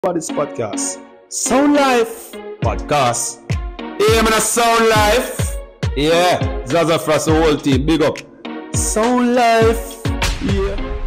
About this podcast, Sound Life podcast. Yeah, man, a Sound Life. Yeah, Zaza Frost, the whole team, big up. Sound Life. Yeah.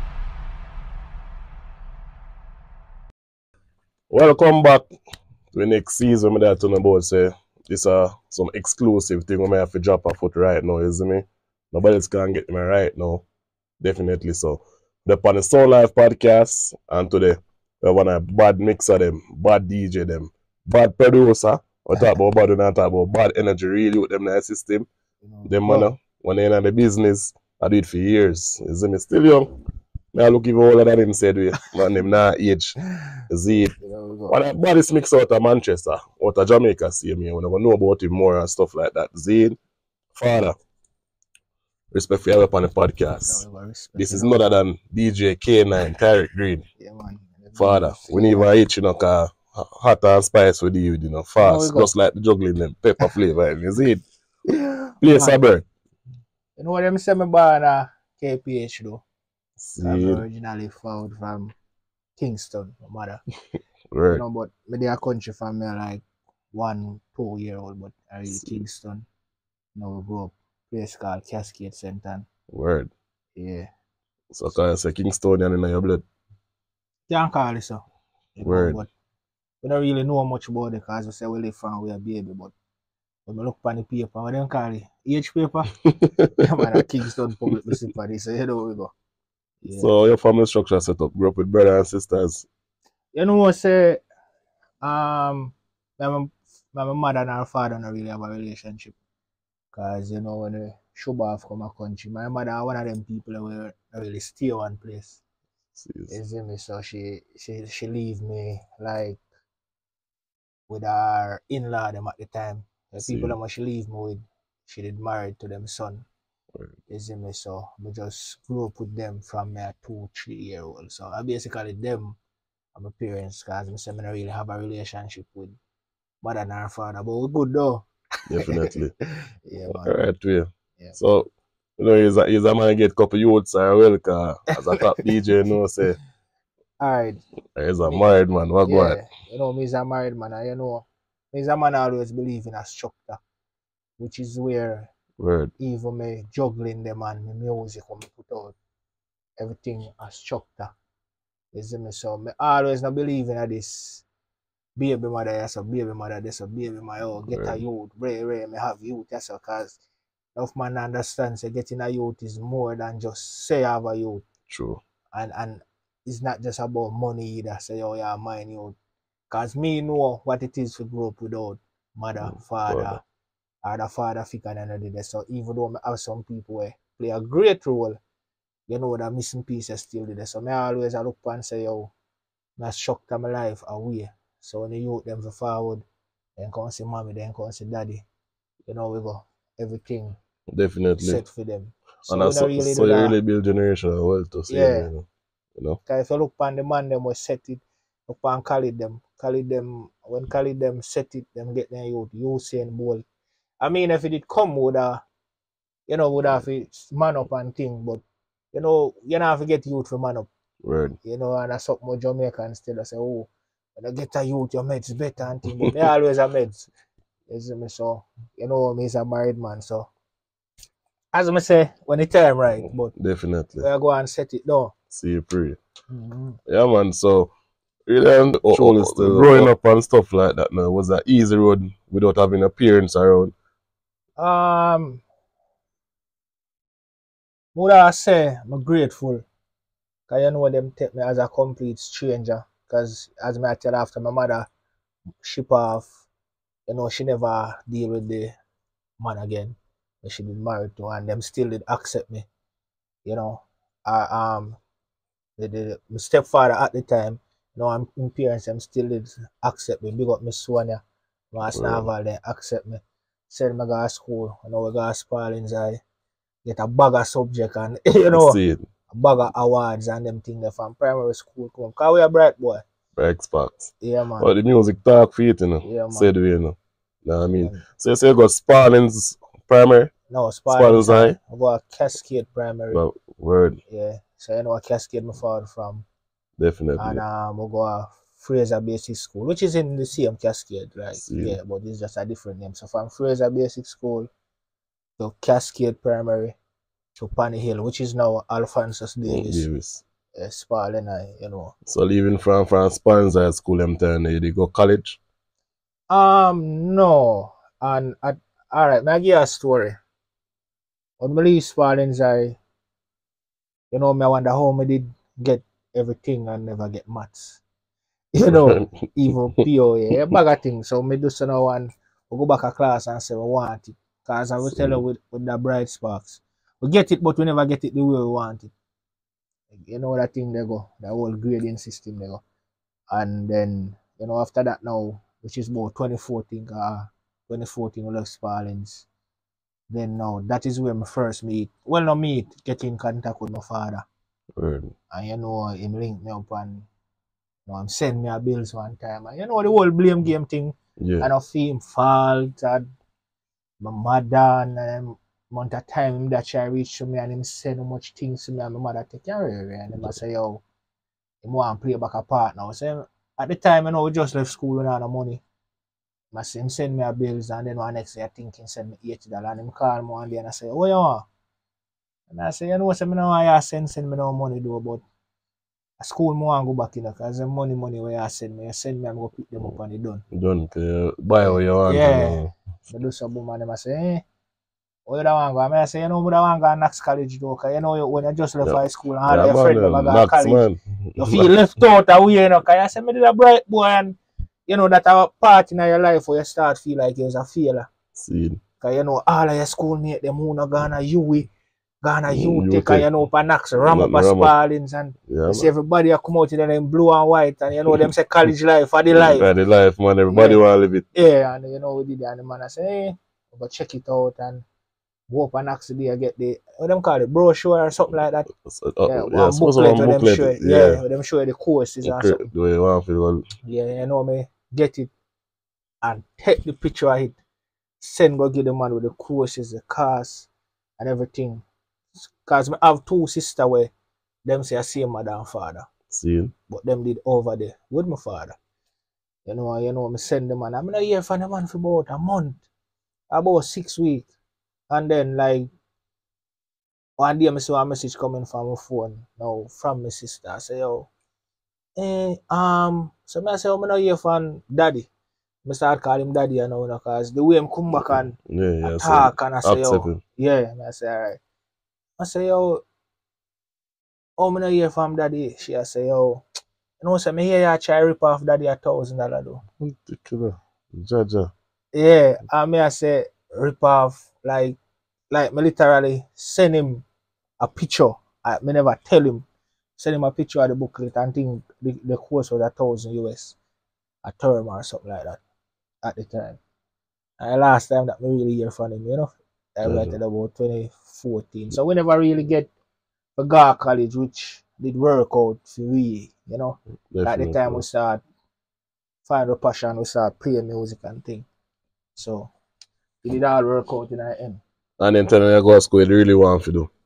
Welcome back to the next season. I'm talking about say this some exclusive thing we may have to drop a foot right now, you see me? Nobody else can get me right now. Definitely so. They're on the Sound Life podcast, and today we want a bad mix of them, bad DJ them, bad producer. We talk about bad and talk about bad energy really with them in the system. Them man, when they're in the business, I do it for years. You see me? Still young. I look even older than him said we. Man, them not age. You see it? But that baddest mix out of Manchester, out of Jamaica, see me. We never know about him more and stuff like that. Zane, father, respect for you up on the podcast. This is none other than DJ K9, Tareck Green. Yeah, man. Father, we need to eat, you know, cause hot and spice with you, you know, fast. Just like the juggling them, pepper flavor. You see it? Play Saber. You know what I'm saying about KPH though? See I'm it? originally found from Kingston, my mother. Right. You know, but me they a country from me like 1-2 year old, but I really Kingston. You know, we grew up place called Cascade Center. Word. Yeah. So can I say Kingstonian in your blood? Can't call it so. You know, Word. but we don't really know much about it because we say we live from where baby, but when we look on the paper, we don't call it age paper. Man, a Kingston public municipality, so you know we go. Yeah. So your family structure set up, grew up with brothers and sisters. You know what say my mother and her father don't really have a relationship. Cause you know when they show off from a country, my mother one of them people that will really stay one place. You see me? So she leave me like with her in-law them at the time. The people that she leave me with, she did married to them son. You see me? So I just grew up with them from me 2-3 year old. So I basically them are my parents because I say I don't really have a relationship with mother and her father. But we good though. Definitely. Yeah, man. Alright, yeah. Yeah. So, you know, he's a man get couple youths as well, cause as a top DJ, you know, say, Alright. he's a married man, what go on? You know, me is a married man, and you know, me is a man always believe in a structure, which is where Word. even me juggling them and my music when me put out everything a structure. You see me? So me always not believe in this baby mother, yes, a baby mother, this a baby mother, oh, get a youth, Ray, me have youth, yes, because enough man understands that getting a youth is more than just say I have a youth. True. And it's not just about money either, say, oh yeah, mine youth. Because me know what it is to grow up without mother, father, or the father figure and another. So even though I have some people where play a great role, you know the missing pieces still there. So I always look and say, yo, I structure my life away. So when the youth them for forward, then come see mommy, then come see daddy. You know, we go everything Definitely. set for them. So And we that's don't you really really build generation well to say, Yeah. you know. Because if you look on the man, them we set it up and Khalid them, when Khalid them set it, them get their youth, Usain Bolt. I mean, if it did come with a, you know, would have to man up and thing, but, you know, you don't have to get youth for man up. Word. You know, and that's something more Jamaican still. I say, oh, when I get a youth, your meds better and thing, but they always a meds. You see me? So, you know, me is a married man, so. As I say, when the time right, but Definitely. we go and set it down. See you free. Yeah, man. So, really, growing up and stuff like that now, was that easy road without having a parents around? Would I say I'm grateful. Because you know them take me as a complete stranger. Because as I tell after my mother ship off, you know, she never deal with the man again that she been married to, and them still did accept me. You know. My stepfather at the time, you know, my parents them still did accept me. Big up Miss Sonia, my Snaval, they accept me. Send me go to school, you know, we go to Spalding's, I get a bag of subject and you know a bag of awards and them things from primary school come. Cause we a bright boy. Bright sparks. Yeah, man. But the music talk for it, you know. Yeah, man. Say the way, you know. Know what I mean? So you say you got Spalding's primary? No, Spalding's High? I got a Cascade primary. Word. Yeah. So you know a Cascade my father from. Definitely. And we go Fraser Basic School, which is in the same Cascade, right? See. Yeah, but it's just a different name. So from Fraser Basic School to Cascade Primary to Panny Hill, which is now Alphonsus Davis. Spalding, you know. So leaving from Spalding High School, them time, you did go college? No. And alright, I give you a story. When I leave Spalding's, you know, I wonder how I did get everything and never get maths. You know, even POA, a bag of things. So I do so now and we go back to class and say we want it. Because I will tell you with the bright sparks. We get it, but we never get it the way we want it. You know that thing they go, the whole grading system they go. And then, you know, after that now, which is about 2014, 2014 we left Spalding's. Then now, that is where I first meet. Well, not meet, get in contact with my father. Word. And you know, him link me up and you know, send me a bills one time. And you know, the whole blame game thing. Yeah. And I feel him fault and my mother and amount of time that she reach to me and him send so much things to me and my mother take care of it. And him say, yo, him want to play back a part now. So at the time, you know, we just left school without no money. I see him send me a bills and then one next day I think he send me $80 and him call me one day and I say, what you want? And I say, you know, so I know why you send me no money though, but a school I want to go back in because the money where you send me, I'm going to pick them up and they done. Done, buy what you want. Yeah. I do some boom and them I say, eh, what you want to go? I say, you know, I want to go to Knox College though, because you know, when you just left high school and all your friends go to college, man. You feel left out away, you know, because I say, I did a bright boy and you know that our part in your life where you start feel like you're a failure. See. Because you know all of your schoolmates, them who not gonna UE, gonna UTech, and you know Panax, ram up Spalding's and you see everybody come out in them blue and white and you know them say college life or the life. Yeah, the life, man, everybody want to live it. Yeah, and you know we did that and the man I say, hey, go check it out and go up and actually get the what them call it, brochure or something like that. Yeah, booklet with them show it. Yeah, with them show the courses or something. The way you want to yeah, you know me. Get it and take the picture of it, send go give the man with the courses, the cars, and everything. Because I have two sisters where them say I see mother and father. See. But them did over there with my father. You know, me send them and I'm not here for the man for about a month, about 6 weeks. And then like one day I saw a message coming from my phone now from my sister. I say, yo, so I say, I'm not here for daddy. I start calling him daddy and all because the way him come back and talk and I say, yo, yeah, and I say, alright. I say, yo, I'm not here for daddy. She I say, yo, you know, so me hear you try rip off daddy $1,000 though. Jaja. Yeah, and me I say rip off like me literally send him a picture. Me never tell him. Send him a picture of the booklet and think the course was $1,000 US a term or something like that at the time. And the last time that we really hear from him, you know, I wrote it about 2014. So we never really get to go to college, which did work out for we, you know. Definitely. At the time we start find a passion, we start playing music and thing. So it did all work out in the end. And then telling you go to school, you really want to do?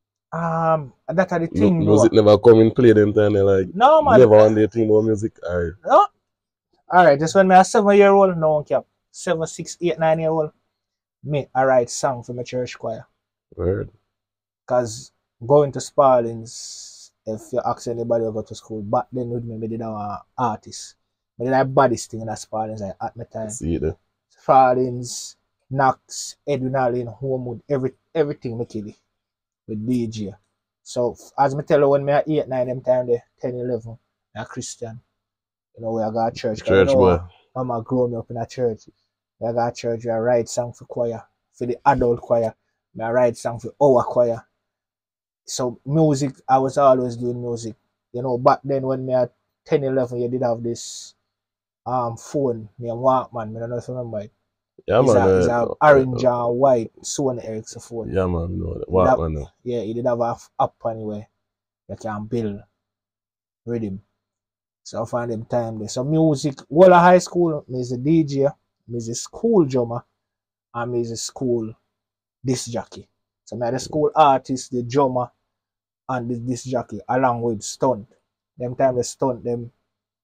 That's the thing. Music never come in play them time, like no man. Never want to think about music. Alright. No. Alright, just when I was 7-year-old, no one kept 7, 6, 8, 9-year-old, me I write song for my church choir. Word. Cause going to Spalding's, if you ask anybody who go to school, back then with me, I did an artist. I did a baddest thing in that Spalding's like, at my time. See it. Spalding's, Knox, Edwin Allen, Homewood, everything me kill it with DJ. So as me tell you when me at 8, 9 them time there, 10, 11, I'm a Christian. You know, we I got church. Church you know, boy. Mama grew me up in a church. We got church, we write song for choir, for the adult choir. I write song for our choir. So music, I was always doing music. You know, back then when me at 10, 11, you did have this phone named Walkman. I don't know if you remember it. Yeah, man. It's a orange and white Sony Ericsson phone. Yeah, man. No, Walkman. Yeah, you did have an app anyway. You can build rhythm. So I find them time there. So music, while high school, me is a DJ, me is a school drummer, and me is a school disc jockey. So me are the school artist, the drummer, and the disc jockey, along with stunt. Them time the stunt them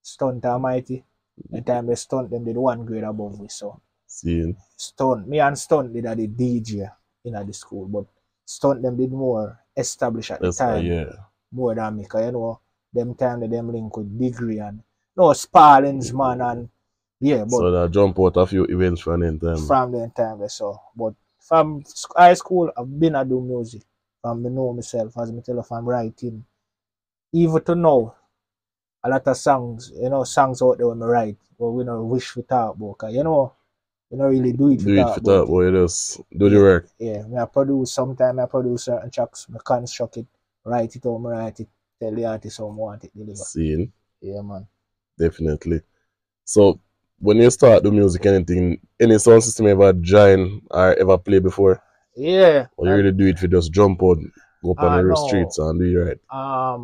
Stunt Almighty. The time they stunt them did 1 grade above we, so Seeing. Stunt, me and Stunt did the DJ in the school, but Stunt them did more established at the time. Yeah. More than me, cause you know, them time that them link with Degree and no Sparlings man and yeah, but So that jump out a few events from then time. from the time they saw. But from high school I've been a do music. From me know myself, as me tell if I'm writing. Even to now, a lot of songs, you know, songs out there when I write, but we don't wish we talk about, cause you know, we don't really do it for talk about. Boy, just do the work. Yeah, me I produce sometimes I produce certain tracks, I construct it, write it how I write it, tell the artist how I want it deliver. Seeing. Yeah, man. Definitely. So when you start the music, anything, any sound system ever join or ever play before? Yeah. Or you really do it for just jump out, go up on the streets and do it right?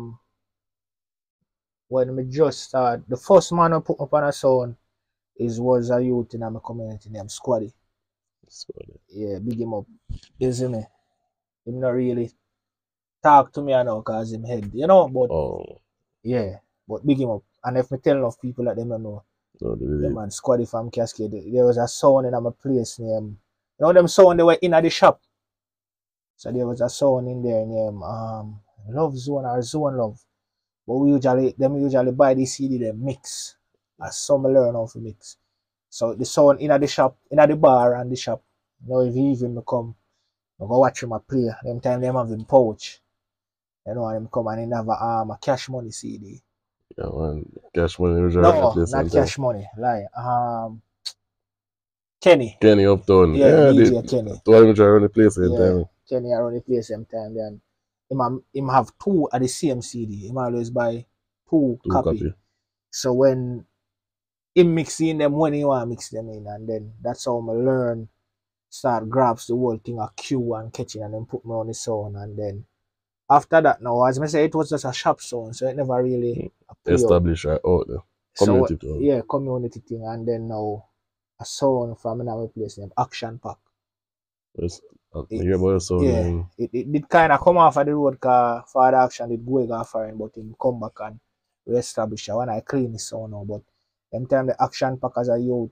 When me just start, the first man I put up on a sound was a youth in my community named Squaddy. Yeah, big him up. You see me? Him not really talk to me now cause him head, you know, but yeah, but big him up. And if me tell enough people that them don't know, yeah, man, Squaddy from Cascade, there was a sound in my place named, you know them sound they were in at the shop. So there was a sound in there named Love Zone or Zone Love. But we usually buy the CD them mix. As some learn how to mix. So the sound in the shop, in the bar and the shop. You know, if he even come, I go watch him a play. Them time them have him pouch. You know, and him come and he have a Cash Money CD. Yeah, man. Cash Money usually. No, not Cash Money. Like Kenny. Kenny Uptown. Yeah, DJ Kenny. To him try run the place in time. Kenny around the place same time then. Him have 2 at the same CD. Him always buy 2 copy. So when him mixing them when he want to mix them in, and then that's how I learn, start grabs the whole thing a cue and catching and then put me on the sound, and then after that now, as I say, it was just a shop sound, so it never really established right out there. Community so, yeah, community thing, and then now a sound from another place named Action Pack. Yes. Hear about so yeah, it did kind of come off of the road because Father Action did go again for him, but him come back and reestablish it when I clean his sound now. But them time the Action Pack as a youth,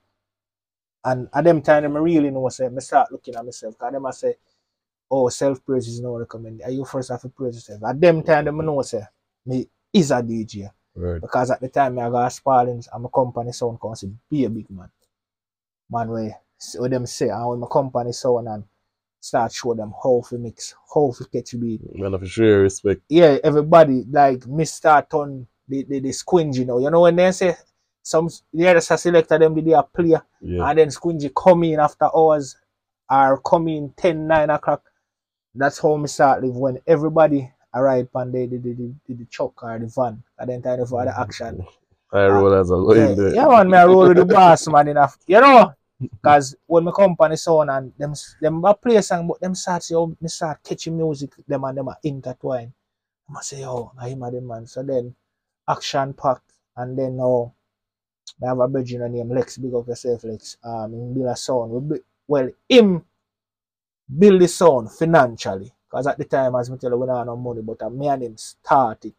and at them time I really know, say, I start looking at myself because them I say, oh, self-praise is not recommended. Are you first have to praise yourself? At them time I know, say, me is a DJ. Right. Because at the time I got Sparlings and my company sound council be a big man. Man, where them say, and when my company sound and start show them how to mix, how to catch beat. Man, of sure respect. Yeah, everybody like me start on the squingy, you know. You know when they say some the other selector them did a player and then squingy come in after hours or come in 10, 9 o'clock. That's how me start live when everybody arrive and they the truck or the van and then time for the action. I roll as a go in there. Yeah, man, I roll with the boss man enough. You know? Because when my company sound and them play a song, but them start say, oh, me start catching music, them and them are intertwined. I say, oh, I hear them man. So then Action Pack, and then now I have a brother named Lex, big up yourself, Lex. Him build a sound. Well, him build the sound financially. Because at the time, as I tell you, we don't have no money, but me and him started.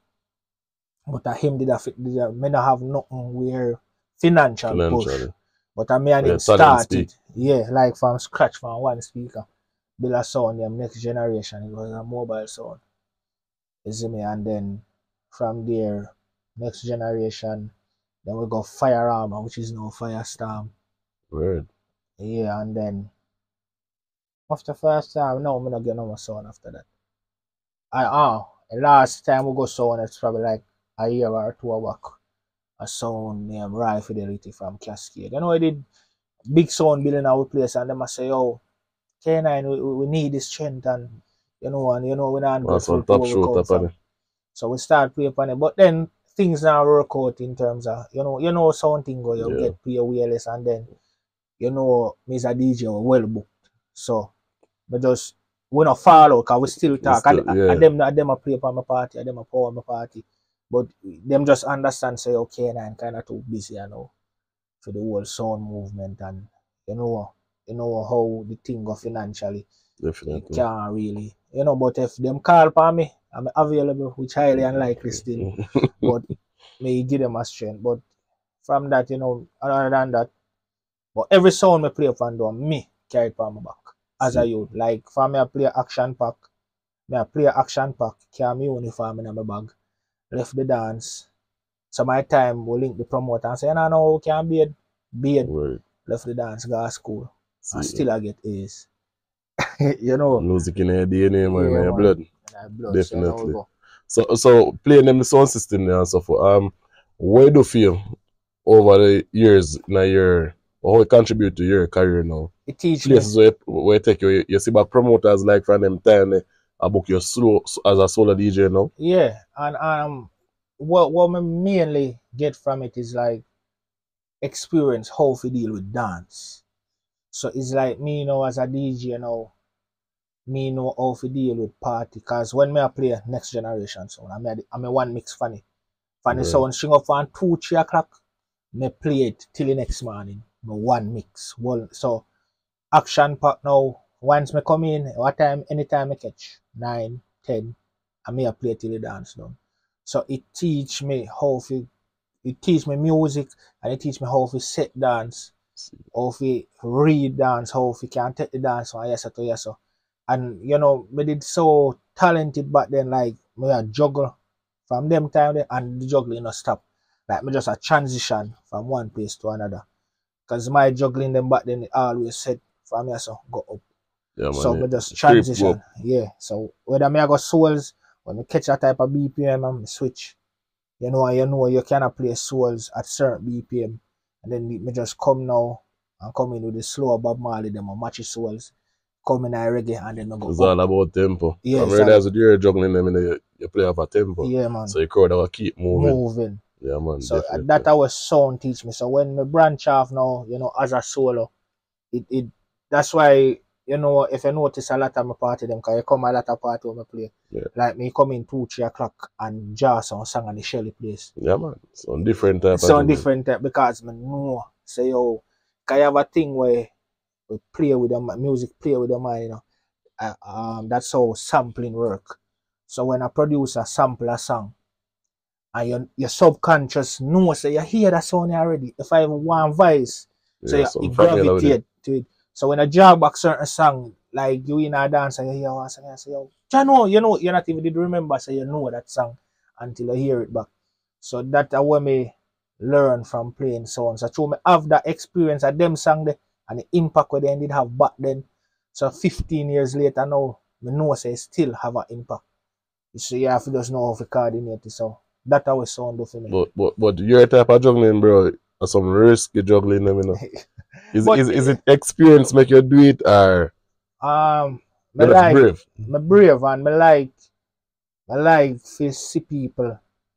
But him did me not have nothing where financial push. But me and him started, yeah, like from scratch, from one speaker. Build a sound, them next generation. It was a mobile sound. You see me? And then from there, next generation, then we got Fire Armor, which is now Firestorm. Weird. Yeah, and then after Firestorm, no, I'm not getting no more sound after that. Last time we go sound, it's probably like a year or 2 back. A sound named Raw Fidelity from Cascade. You know, I did big sound building our place, and them I say, yo, K9, we need this strength, and you know, we're not good for top show. So we start playing upon it. But then things now work out in terms of, you know something go, you get play wireless, and then you know me as a DJ well booked. So we not follow because we still talk. And them I play upon my party, and them I power my party. But them just understand, say, okay, and I'm kind of too busy, you know, for the whole sound movement, and you know how the thing go financially. Definitely. It can't really, you know, but if them call for me, I'm available, which highly unlikely still. But may give them a strength. But from that, you know, other than that. But every sound me play up and down, me carry it on my back. As a youth. Like for me I play action pack. Carry my uniform in my bag. Left the dance. So my time will link the promoter and say, no, we can't beard. Right. Left the dance, go to school. See. And still I get A's. You know. Music in your DNA, man, in your blood. Definitely. So playing them the sound system there and so forth. Where do you feel over the years in a year, or how it contribute to your career now? It teaches places where take you see back promoters like from them time I book your slow as a solo DJ now. Yeah, and what I mainly get from it is like experience how to deal with dance. So it's like me, you know, as a DJ, you know, me know how to deal with party. Cause when me I play next generation sound, I'm a one mix funny Right. sound string up on 2-3 o'clock. Me play it till the next morning. Me one mix. So action pack now. Once me come in, what time, anytime I catch 9, 10, I may play till the dance done. So it teach me music, and it teach me how to set dance, how to read dance, how to can take the dance from yes to yes. And you know, me did so talented back then, like me a juggle from them time there, and the juggling not stop. Like me just a transition from one place to another. Cause my juggling them back then it always said for me so go up. Yeah, man, So me just transition. Yeah. So whether me I got souls, when me catch that type of BPM and me switch. You know you cannot play souls at certain BPM. And then me just come now and come in with the slower Bob Marley them or match souls. Come in a reggae and then I go. It's all about tempo. Yeah, I realize that you're juggling them and you play off a tempo. Yeah, man. So your crowd will keep moving. Yeah, man. So definitely. that our sound teach me. So when me branch off now, you know, as a solo, it that's why, you know, if you notice a lot of my party them, cause you come a lot of party when I play. Yeah. Like me come in 2-3 o'clock and jazz on song on the Shelly place. Yeah, man. So different type. So different type because me know say yo, cause you have a thing where we play with them music, play with them, you know. That's how sampling work. So when a producer sample a song, and your subconscious knows that you hear that sound already. If I have one voice, so you gravitate to it. So when I jog back certain song, like you in a dance and you hear one song, you say, yo, you know, you're not even did remember, so you know that song until you hear it back. So that's what me learn from playing sounds. So true, me have that experience of them song there and the impact what they did have back then. So 15 years later now, me know say still have an impact. So you have to just know how to coordinate it. So that's how it sound for me. But your type of juggling, bro, or some risky juggling, you know. Is it experience make you do it or me like brave? Me brave and me like to see people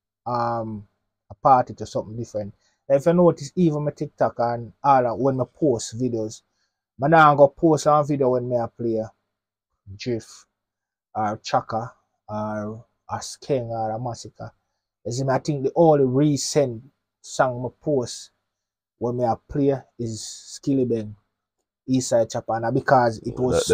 a party to something different. If you notice, even my TikTok and all when I post videos, I now go post a video when I play Drift or Chaka or a Skeng or a Massacre. I think the only recent song I post when I play is Skillibeng, Eastside Chapana, because it was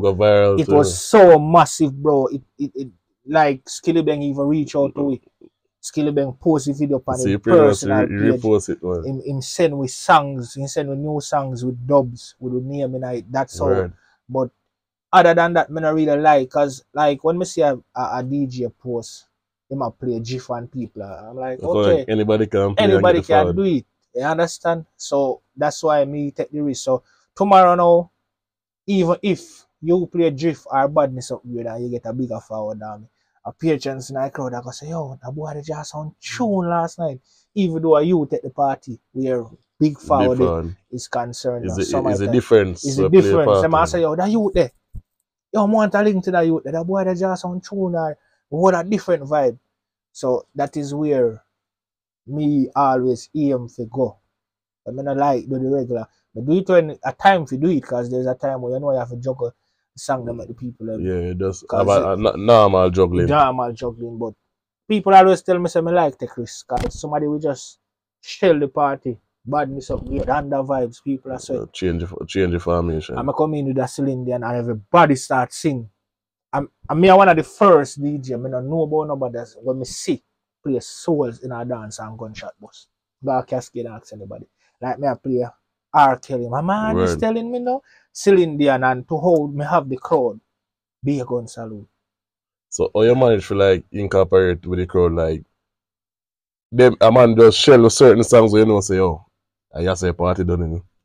so massive, bro. It like Skillibeng even reach out to it. Skillibeng post the video on his personal page. Him send with songs, he send with new songs with dubs, with the name in it. That's all. But other than that, I don't really like, cause like when I see a DJ post, he might play GIF and people. I'm like, okay, like anybody can do it. You understand? So that's why me take the risk. So tomorrow now, even if you play Drift or Badness up with and you get a bigger forward than me, a patrons in the crowd, I go say, yo, that boy just sound tune last night. Even though you take the party where big forward is concerned. Is a difference. It's a difference. So I say, yo, that youth there. Yo, I want a link to that youth there. That boy that just sound tune or what a different vibe. So that is where me always aim to go. I mean, I like do the regular. But do it when a time to do it, because there's a time where you know you have to juggle the song them at the people. Yeah, it does have a normal juggling. Normal juggling, but people always tell me say me like take risk, because somebody will just shell the party, badness up, get under vibes, people are saying. Change the formation. I'm come in with a cylinder and everybody start sing. I'm one of the first DJ. I don't know about nobody when me see play souls in a dance and gunshot bus. Black Cascade ask anybody. Like me I play R. Kelly. My man is telling me now, Celine Dion and to hold me have the crowd. Be a gun salute. So how you manage to like incorporate with the crowd, like them a man just shell certain songs where you know say, oh, I just say party done, you know.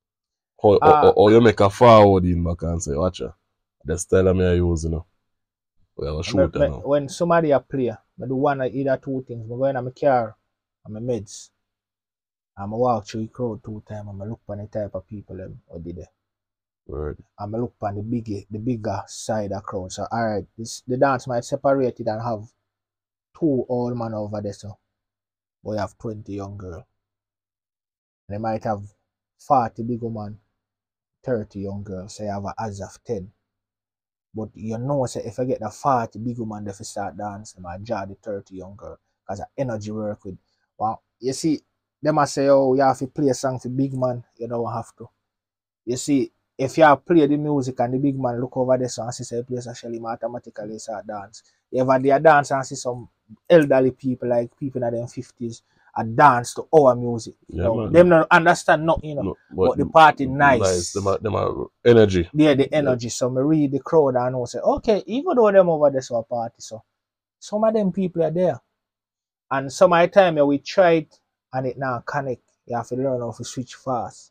Or you make a forward in back and say, watch ya. The style of me I use, you know. We have a shooter now. When somebody a play, I do one of either two things. I go in my car, I'm my meds. I'm walk through the crowd 2 times. I'm look on the type of people them who did there. Word. I'm look on the bigger side of crowd. So alright, the dance might separate it and have 2 old men over there. So we have 20 young girls. They might have 40 big women, 30 young girls. So you have a as of 10. But you know, say if I get the 40 big woman, they start dancing, I jar the 30 young girl. Because the energy work with. Well, you see, they must say, oh, you have to play a song for big man. You don't have to. You see, if you play the music and the big man look over the song and say, play a Shelly, automatically start dance. You ever they dance and see some elderly people, like people in their 50s, and dance to our music. Yeah, you know, man. them don't understand nothing, you know. No, but the party nice. Them are energy. Yeah, the energy. So me read the crowd and I say, okay, even though them over there so a party, so some of them people are there. And some of the time we tried and it now connect. You have to learn how to switch fast.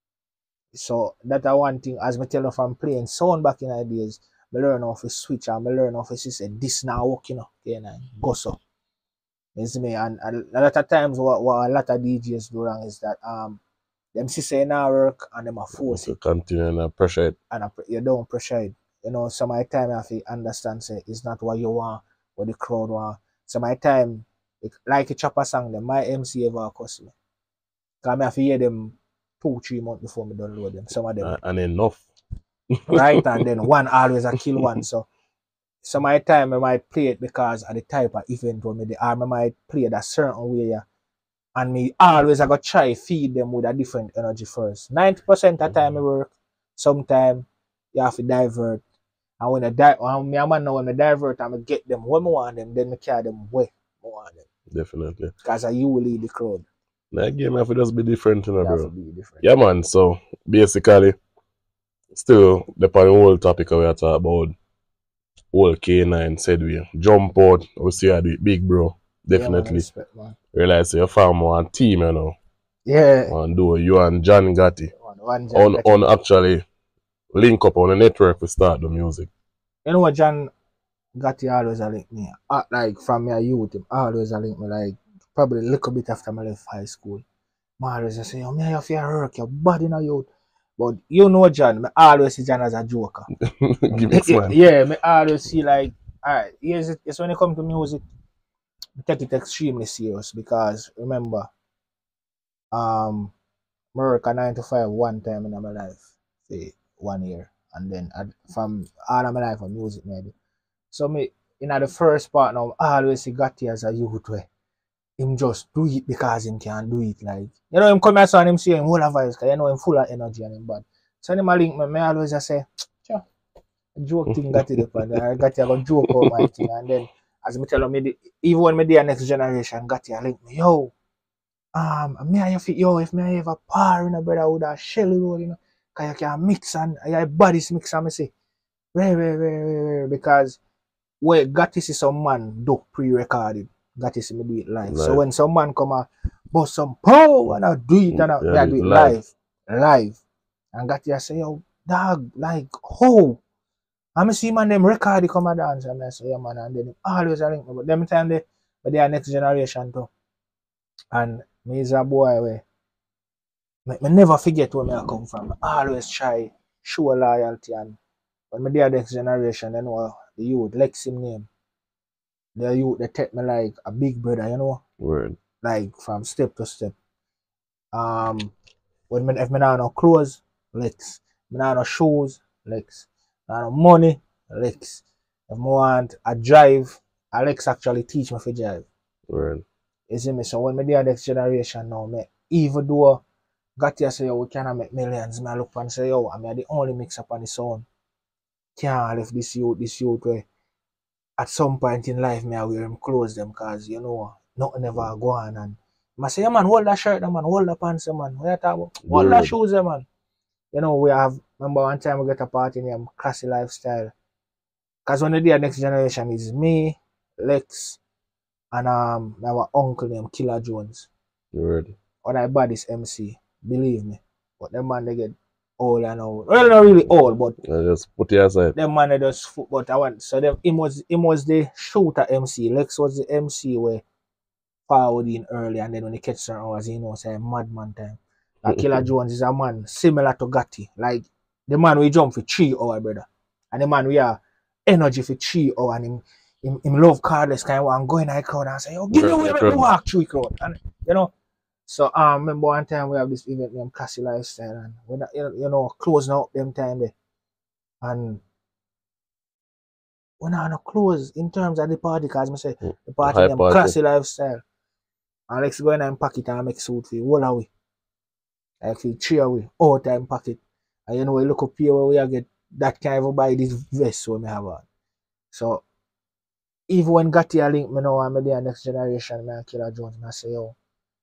So that's one thing, as me tell you from playing sound back in the days, I learn how to switch and I learn how to say this now working, you know, go so. You see me? And a lot of times what a lot of DJs do wrong is that them say now work and them are force it. Continue and pressure it. And you don't pressure it. You know, some of the time you have to understand say it's not what you want, what the crowd want. Some of the time, like a chopper song, them my MC ever cost me. Because I have to hear them 2-3 months before me download them. Some of them. And enough. Right, and then one always a kill one. So some of the time I might play it because of the type of event where I might play it a certain way, yeah. And me always I go try feed them with a different energy first. 90% of the time it work. Sometimes you have to divert. And when I when I divert and I get them when I want them, then I carry them where I want them. Definitely. Because you will lead the crowd. That game have to just be different, you know, bro. Different. Yeah, man. So basically, still the whole topic we are talking about. Whole K9 said we jump out, we see how do it big, bro. Definitely. Yeah, man, respect, man. Realize you're farm one team, you know. Yeah. And do you and John Gotty Gotty. on actually link up on the network to start the music. You know what John Gotty always link me? Like from my youth, him always link me like probably a little bit after I left high school. I always say, oh, me have to work, your body in youth. But you know John, I always see John as a joker. Gimmicks, man. Yeah, I always see like, alright, it's when it comes to music, I take it extremely serious because remember, I work a 9 to 5 one time in my life for 1 year. And then from all of my life of music maybe. So me in the first part now, I always see Gotty as a youth way. Him just do it because him can do it. Like, you know, him come here and him see him whole of vibes because you know him full of energy and him bad. So him a link me, I always just say, sure, joke thing Gotty the pan. Gotty I go joke out my thing. And then as me tell him, even when me the next generation, Gotty I link me, yo, me and you fit, yo, if me have a par in a brother with a Shelly road, you know, because you can mix and your bodies mix and me say, very, because where Gotty see some man do pre-recorded, Gotty see me do it live. So when some man come and bust some pow and I do it and I do it live. And Gotty I say, yo, dog, like, how? And I see man them record come and dance and I say, yeah man, and then always I link me. But them time they are next generation too. And me is a boy where me never forget where I come from. I always try show loyalty and when me the next generation, you know, the youth, Lex him name. The youth they take me like a big brother, you know. Word. Like from step to step. If me not no clothes, Lex. Me not no shoes, Lex. Not no money, Lex. If me want a drive, Alex actually teach me to drive. Word. You see me? So when me the next generation now, me even though Gotty say, yo, we cannot make millions, me I look and say, yo, I'm the only mix up on the sound. Can't leave this youth way. At some point in life, me I wear him clothes them because, you know, nothing ever go on and I say, yeah, man, hold that shirt, man, hold the pants, man. What you talk about? Hold that shoes, man. You know, we have, remember one time we get a party named Classy Lifestyle. Because when the day next generation is me, Lex, and our uncle named Killer Jones. Word. Or that bad is MC, believe me. But them man they get old and old. Well, not really old, but just put it aside. them man they just foot. But I want so them him was the shooter MC. Lex was the MC where forward in early, and then when they catch certain hours, you know, say madman time. Like Killer Jones is a man similar to Gotty. Like the man we jump for 3 hours, brother. And the man we are energy for 3 hours, and him love cardless kind of one going in the crowd and say, yo, give me away, let me walk through the crowd. And you know. So remember one time we have this event named Classy Lifestyle, and when you know closing out them time there, and when I not close in terms of the party, cause I say the party named Classy Lifestyle, and Alex go in and pack it and make suit for all away, like for 3 away, all time pack it, and you know we look up here where we are get that kind of buy this vest we have on. So even when Gotty a link me now and me the next generation, man Killer Jones, I say yo.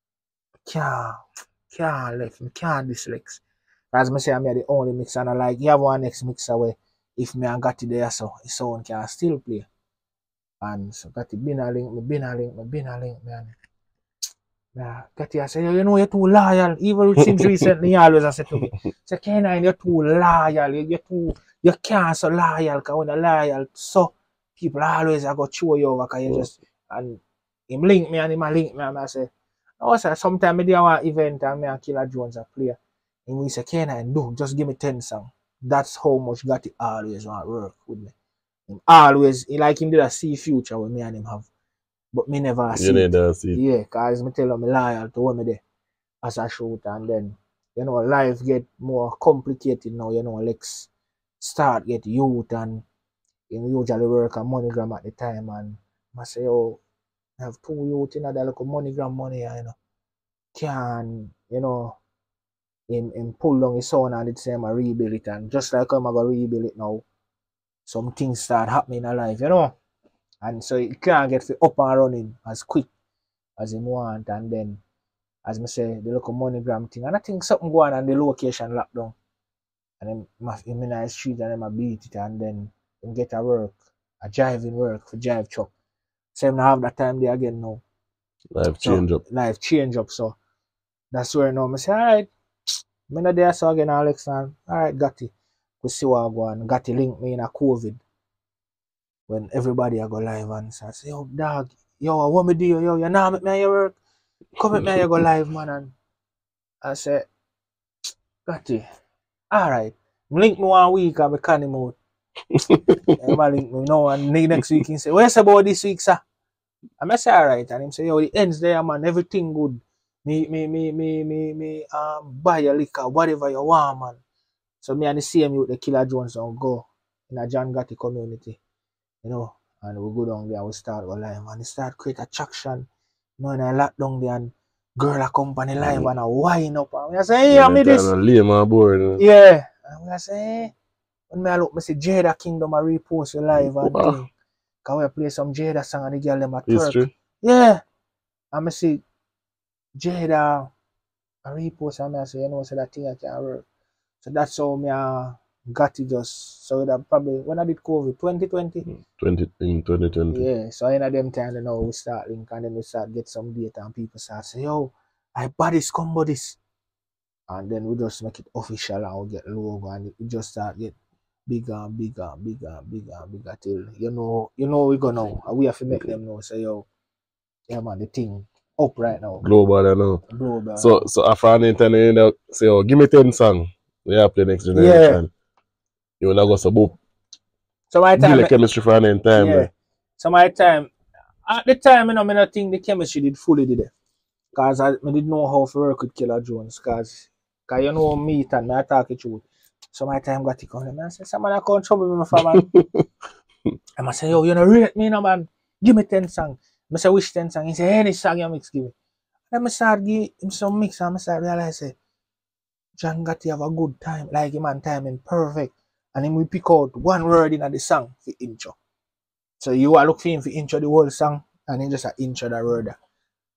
Can't left me, can't this Lex. As I say, I'm the only mixer, and I like you have one next mixer where if me and Gotty there, so his sound can still play. And so Gotty been a link, man. Yeah, Gotty I say, you know, you're too loyal. Even since recently, he always I said to me, say, Kenai, you're too loyal, you can't so loyal, because when you're loyal, so people always I go chew you over, because you just, and him link me and him a link me, and I say, oh, sir, sometimes I do an event and me and Killer Jones a player. And we say, Kenai, do just give me 10 songs. That's how much Gotty always want to work with me. Him always, like him did a see future with me and him have. But me never see it. Yeah, because me tell him I'm loyal to what me there as a shooter. And then, you know, life get more complicated now. You know, Lex start get youth and he usually work at MoneyGram at the time. And I say, oh, I have 2 youth in that little MoneyGram money, you know. Can, you know, him pull down his son and it's him a rebuild it. And just like I'm going to rebuild it now, some things start happening in life, you know. And so he can't get up and running as quick as he want. And then, as I say, the local MoneyGram thing. And I think something going on and the location locked down. And then him in the street and him beat it. And then him get a work, a driving work for drive truck. So him not have that time there again now. Life change up. So that's where now I say, alright, I'm not there so again, Alex, and alright, Gotty. We see what I go on. Gotty link me in a COVID. When everybody I go live and so I say, yo, dog, yo, what me do? Yo, you know make me your work. Come with me and you go live, man. And I say, Gotty, alright. Link me 1 week and I can him out. I link me now and next week he say, where's about this week, sir? I say alright, and him say, yo, the ends there, man, everything good. Me buy your liquor, whatever you want, man. So me and the same youth, the Killer Jones don't go in a John Gotty community, you know, and we go down there and we start go live, and it start create attraction, you know, and I lock down there and girl a company live and a wine up, and we say, hey, I me this. Yeah, and we say, hey, when me look, me see Jada Kingdom a repost you live and thing. Cause we play some Jada song and the girl them a twerk. Yeah. And I see Jada a repost and I say, you know, so that thing I can work. So that's how me got it just. So that probably when I did COVID, 2020? In 2020. Yeah. So in them time, you know, we start link and then we start get some data and people start say, yo, I buy this combo this. And then we just make it official and we get logo and it just start get bigger till you know we go now. We have to make them know. Say yo, yeah man, the thing up right now. Global, you know. Global. So after an internet, you know, say oh, give me 10 songs. We have play next generation. Yeah. You wanna go so boop. So my time. The chemistry for an time. Yeah. Man. So my time. At the time, you know, I don't think the chemistry did fully did it. Cause I didn't know how to work with Killer Jones. Cause you know me and I talk it truth. So my time got to come and I say, someone I can't trouble me for man. And I say, yo, you know, rate me no man. Give me 10 songs. I say, which 10 songs? He say, any song you mix give me. And I start give him some mix and I start realize say, John Gotty have a good time. Like him and timing perfect. And then we pick out one word in the song for intro. So you are look for him for intro the whole song and then just intro the word.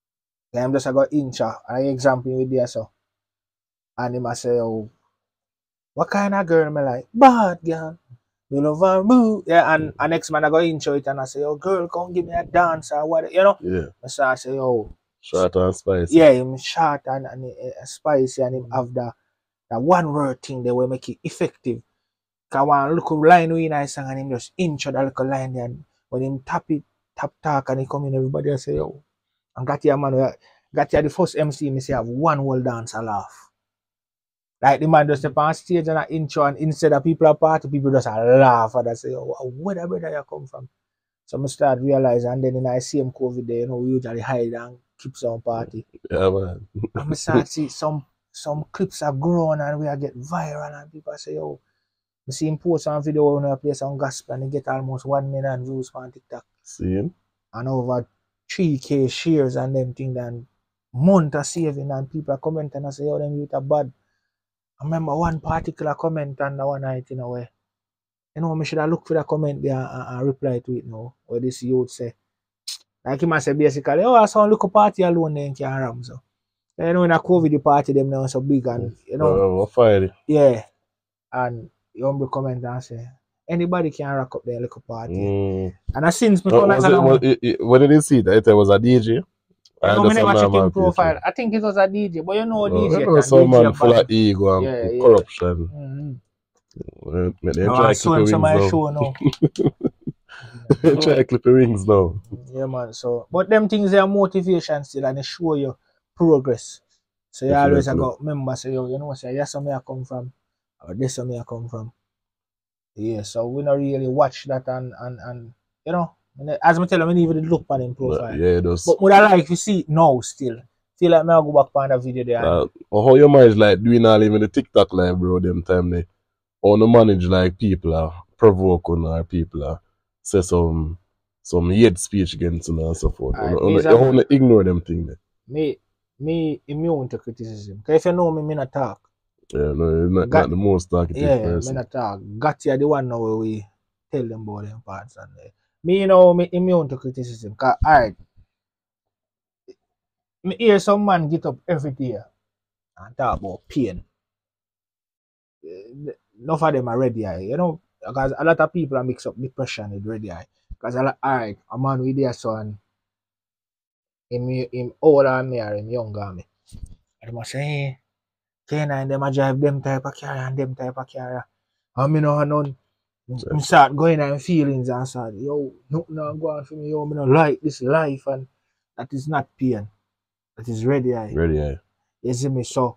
Then I'm just a go inch an example with there so. And him I say, oh, what kind of girl me like? Bad girl. You love her boo. Yeah, and next man I go intro it and I say, oh girl, come give me a dance or what, you know? Yeah. So I say, oh. Short and spicy. Yeah, him short and spicy and him have that one word thing that will make it effective. Cause one little line we in a song and him just intro that little line there and when him tap talk and he come in, everybody will say, oh. And Gotty man, Gotty the first MC me say have one whole dance and laugh. Like the man just step on stage and an intro and instead of people are party, people just laugh and they say, oh, where the brother you come from? So I start realizing and then in I see him COVID there, you know, we usually hide and keep some party. Yeah, man. And I start see some clips are growing and we are get viral and people say, oh, I see him post some video when I play some gospel and he get almost 1 million views on TikTok. See him? And over 3K shares and them thing and month of saving and people are commenting and say, oh, them youth are bad. I remember one particular comment on the one night in a way. You know, I should have looked for the comment there and reply to it now. Where this youth say. Like him say basically, oh, I saw look a party alone then can ram so. You know in a COVID the party them now so big and you know. Fire. Yeah. And you humble comment and say, anybody can rock up there little party. And I since when did you see that? It was a DJ? I never check him profile. I think it was a DJ, but you know DJ. It was some man full of ego and corruption. I saw him some my show now. Try to clip the rings now. Yeah, man. So, but them things are motivation still, and they show you progress. So you always got remember, say, you know, say, yes, where I come from, or this where I come from. Yeah. So we not really watch that and you know. As I tell you, I even look at him profile. Yeah, it does. But would I like to see it now still? Feel like I'll go back on the video there. How your mind is like doing all even the TikTok live, bro, them time they or no manage like people are provoking or people are say some hate speech against them and so forth. You want to ignore them things. Me immune to criticism. Because if you know me not talk. Yeah, no, not the most talkative person. Me not talk. Gotty the one now where we tell them about them parts and me, you know, me immune to criticism. Cause alright, me hear some man get up every day and talk about pain. Enough of them are ready eye, you know, because a lot of people are mix up depression with ready eye. Because alright, a man with their son, him older than me or him younger than me. And I say, hey, K9 them a drive them type of car and them type of car. And me no have none. I start going on feelings and start, yo, nothing going for me, yo, I don't like this life and that is not pain. That is ready eye. Ready eye. You see me? So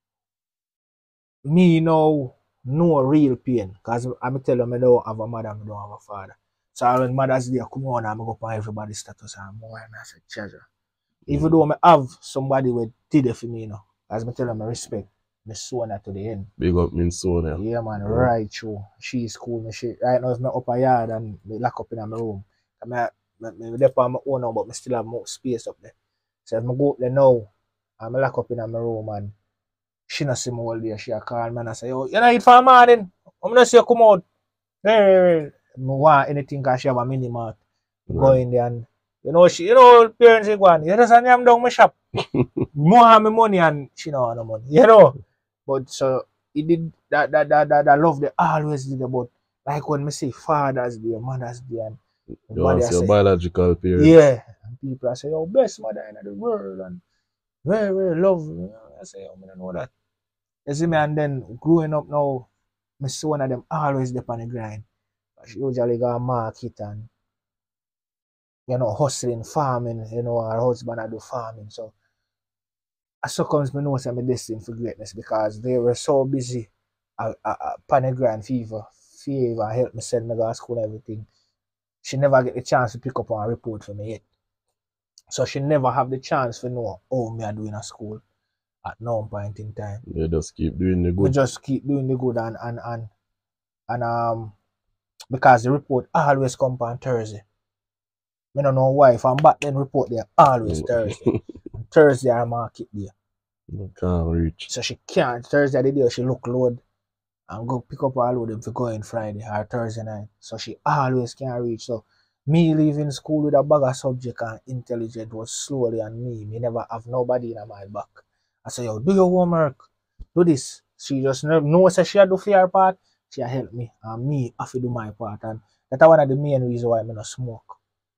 me know no real pain. Because I'm tell you I don't have a mother, I don't have a father. So when Mother's Day come on, I'm go on everybody's status and more and I say treasure. Even though I have somebody who did it for me, you know, as I tell them I respect. Me Sona to the end. Big up in Sona. Yeah, man, right true. She's cool. Me she right now if me up a yard and me lock up in my room. Me there on my own now, but me still have more space up there. So if me go up there now and me lock up in my room and she not see me all day, she a call me and I say, yo, you know eat for a morning. I'm not see you come out. Hey, me want anything cause she have a mini mart. Go in there and you know parents say go on, you just am down my shop. More have me money and she know no money. You know. But so it did that love they always did about like when me say Father's Day, Mother's Day and your biological parents. Yeah. And people say, yo, best mother in the world and very, very love. I say, yo, I don't know that. You see me and then growing up now, my son of them always dip on the grind. She usually go to market and you know, hustling, farming, you know, her husband I do farming. So as so comes me know I'm destined for greatness because they were so busy Panegran fever help me send me to school and everything. She never get the chance to pick up on a report for me yet. So she never have the chance to know how me are doing at school at no point in time. You just keep doing the good. We just keep doing the good and because the report always come on Thursday. I don't know why. If I'm back then report there always Thursday. Thursday our market day. You can't reach. So she can't. Thursday the day she look load and go pick up all of them for going Friday or Thursday night. So she always can't reach. So Me leaving school with a bag of subject and intelligent was slowly on me. Me never have nobody in my back. I say, yo, do your homework. Do this. She just know say she had do for her part. She help me. And me have to do my part. And that's one of the main reasons why I not smoke.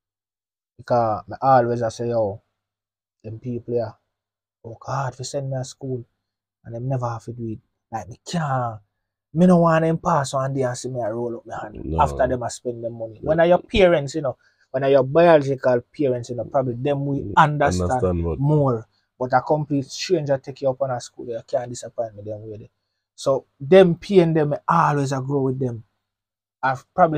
Because I always I say, yo, them people here, oh God, if send me to school and them never have to do it. Like me can't. Me no want them pass one day and see me I roll up my hand. No. After them I spend the money. When are your parents, you know, when are your biological parents, you know, probably them we understand more. But a complete stranger take you up on a school, you can't disappoint me them way. So them paying them I always I grow with them. I've probably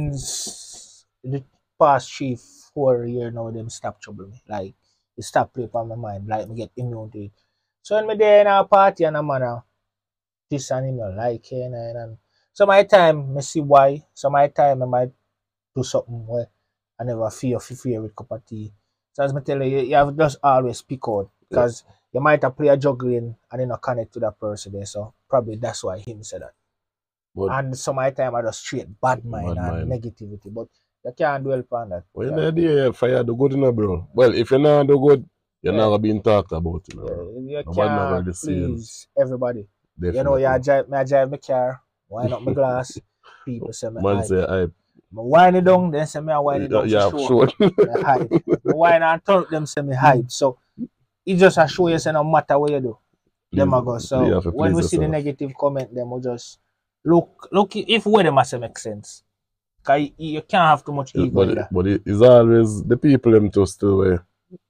since the past 3-4 years now them stop trouble me. Like it stop play on my mind, like me get immune to it. So when me there in a party and a man this animal like and so my time me see why. So my time I might do something where I never fear with cup of tea. So as me tell you, you have to just always pick out because you might have play a juggling and then not connect to that person there. So probably that's why him said that. But And so my time I just straight bad mind and negativity. But you can't dwell upon that. well, the idea fire do good, you know, bro. Well, if you're not do good, you're not gonna be talked about, you know. You Nobody not can't gonna please everybody. Definitely. You know, I drive my car, wind up my glass. People say me Man hype. say hype. I wind it down, then say me I wind it down Yeah, for sure. Me hype. I wind and turn them say me hype. So it just a show you say no matter what you do. Them I go. So when we see the negative comment, them we just look if what them say make sense. Cause you can't have too much ego. But it's always the people them to still way.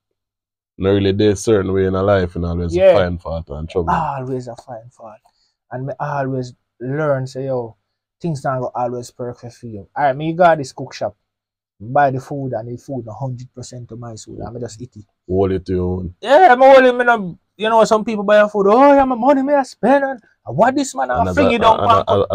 Not really they certain way in a life and always find fault and trouble. Always a find fault. And me always learn say yo, things not go always perfect for you. Alright, me got this cook shop. Buy the food and the food 100% to my food. And I just eat it. Hold it to your own. Yeah, I'm holding me no, you know, some people buy food, oh yeah, my money me I spend and what this man I bring you down.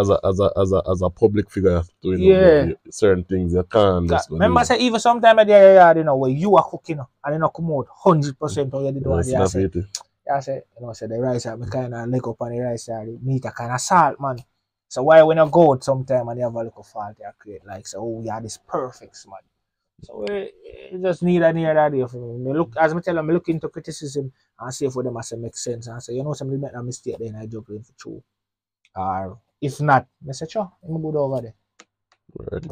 As a public figure to you know, certain things you can't just go. Remember say even sometimes at the you know, where you are cooking and you know come out 100% or you did one day. I say, you know, say the rice I kinda lick up on the rice the meat I kinda salt, man. So why when you go out sometime and you have a little fault you create like say, oh yeah, this perfect man. So it just need a near idea for me. Look as I tell them, I look into criticism and see if what them I say make sense and say, you know, somebody make a mistake then I juggle for true. Or if not, I say sure, I'm good over there. Right.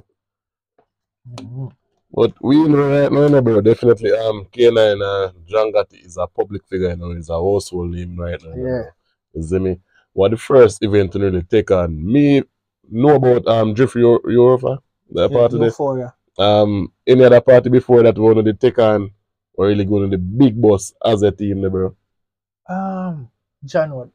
But we know right now, bro, definitely K9 John Gotty is a public figure, you know, he's a household name right now. Yeah. You see me? What the first event to really take on me know about Drift Euphoria, that part of Euphoria. Any other party before that one of the take on or really going to the big boss as a team, bro? John, what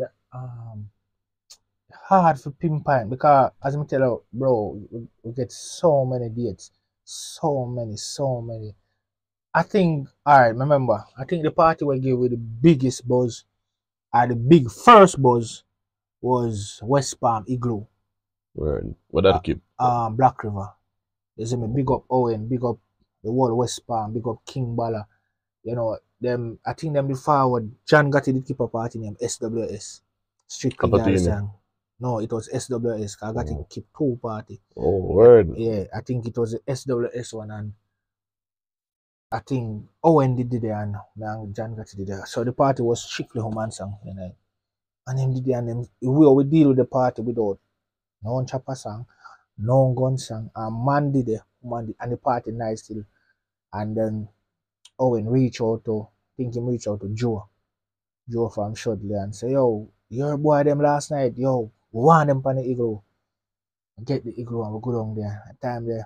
hard for pinpoint because as I tell you, bro, we get so many dates. So many. I think alright, remember, I think the party we gave with the biggest buzz or the big first buzz was West Palm Igloo. Right. What that keep? Black River. They say me big up Owen, big up the whole West Palm, big up King Bala. You know, them I think them the forward John Gotty did keep a party named SWS. Strictly Girls Sang. No, it was SWS. I got to keep 2 party. Oh, word. Yeah, I think it was the SWS one and I think Owen did it and John Gotty did it. So the party was strictly Human Song, you know. And him did it and then we deal with the party without no chopper song, no gun song, and man did it, and the party nice still. And then Owen reach out to Joe from Shudley and say, yo, your boy them last night, yo, we want them on the Igloo. Get the Igloo and we go down there. At time there,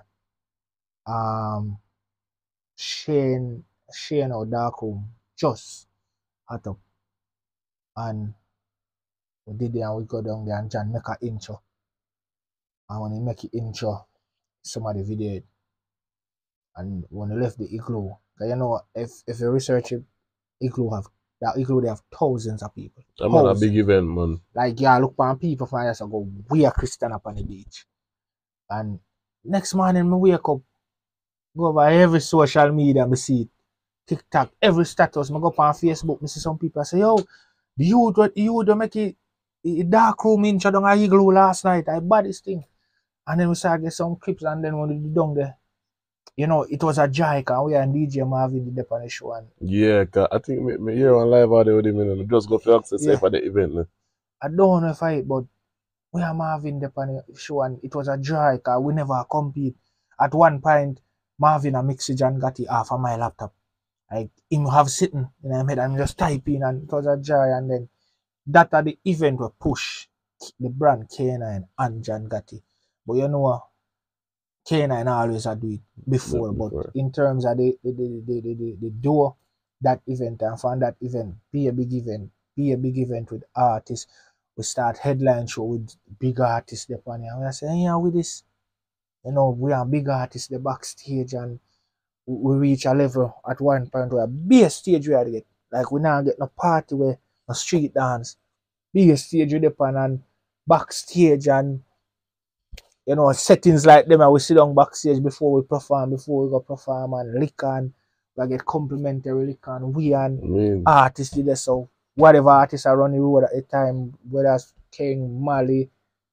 Shane or Darkroom just hot up. And we did it and we go down there and John make an intro. And when he make an intro, somebody video it. And when he left the Igloo, you know, if you research it, Igloo they have thousands of people. I'm on a big event, man. Like yeah, look on people from years ago, we are Christian up on the beach. And next morning, I wake up, go over every social media, I see it. TikTok, every status, I go up on Facebook, I see some people, I say, yo, the youth make it dark room in down a Igloo last night. I bought this thing. And then we start get some clips and then when we down there, you know, it was a joy because we and DJ Marvin did the on the show. And Yeah, cause I think me hear on live audio with him and just go for access Yeah. for the event. No? I don't know if but we are Marvin the on the show and it was a joy because we never compete. At one point, Marvin and MC John Gotty off of my laptop. Like him have sitting in my head and just typing and it was a joy. And then that at the event we push the brand K9 and John Gotty. But you know, K9 always I do it before, but in terms of the do that event and find that event be a big event with artists. We start headline show with big artists there and we are saying, yeah, with this, you know, we are big artists the backstage and we reach a level at one point where be a stage where get like we now get no party where no street dance, be a stage with the and backstage and you know, settings like them, and we sit down backstage before we go perform and lick and we get complimentary lick and we and artists did this. So whatever artists are running the road at the time, whether it's King, Mali,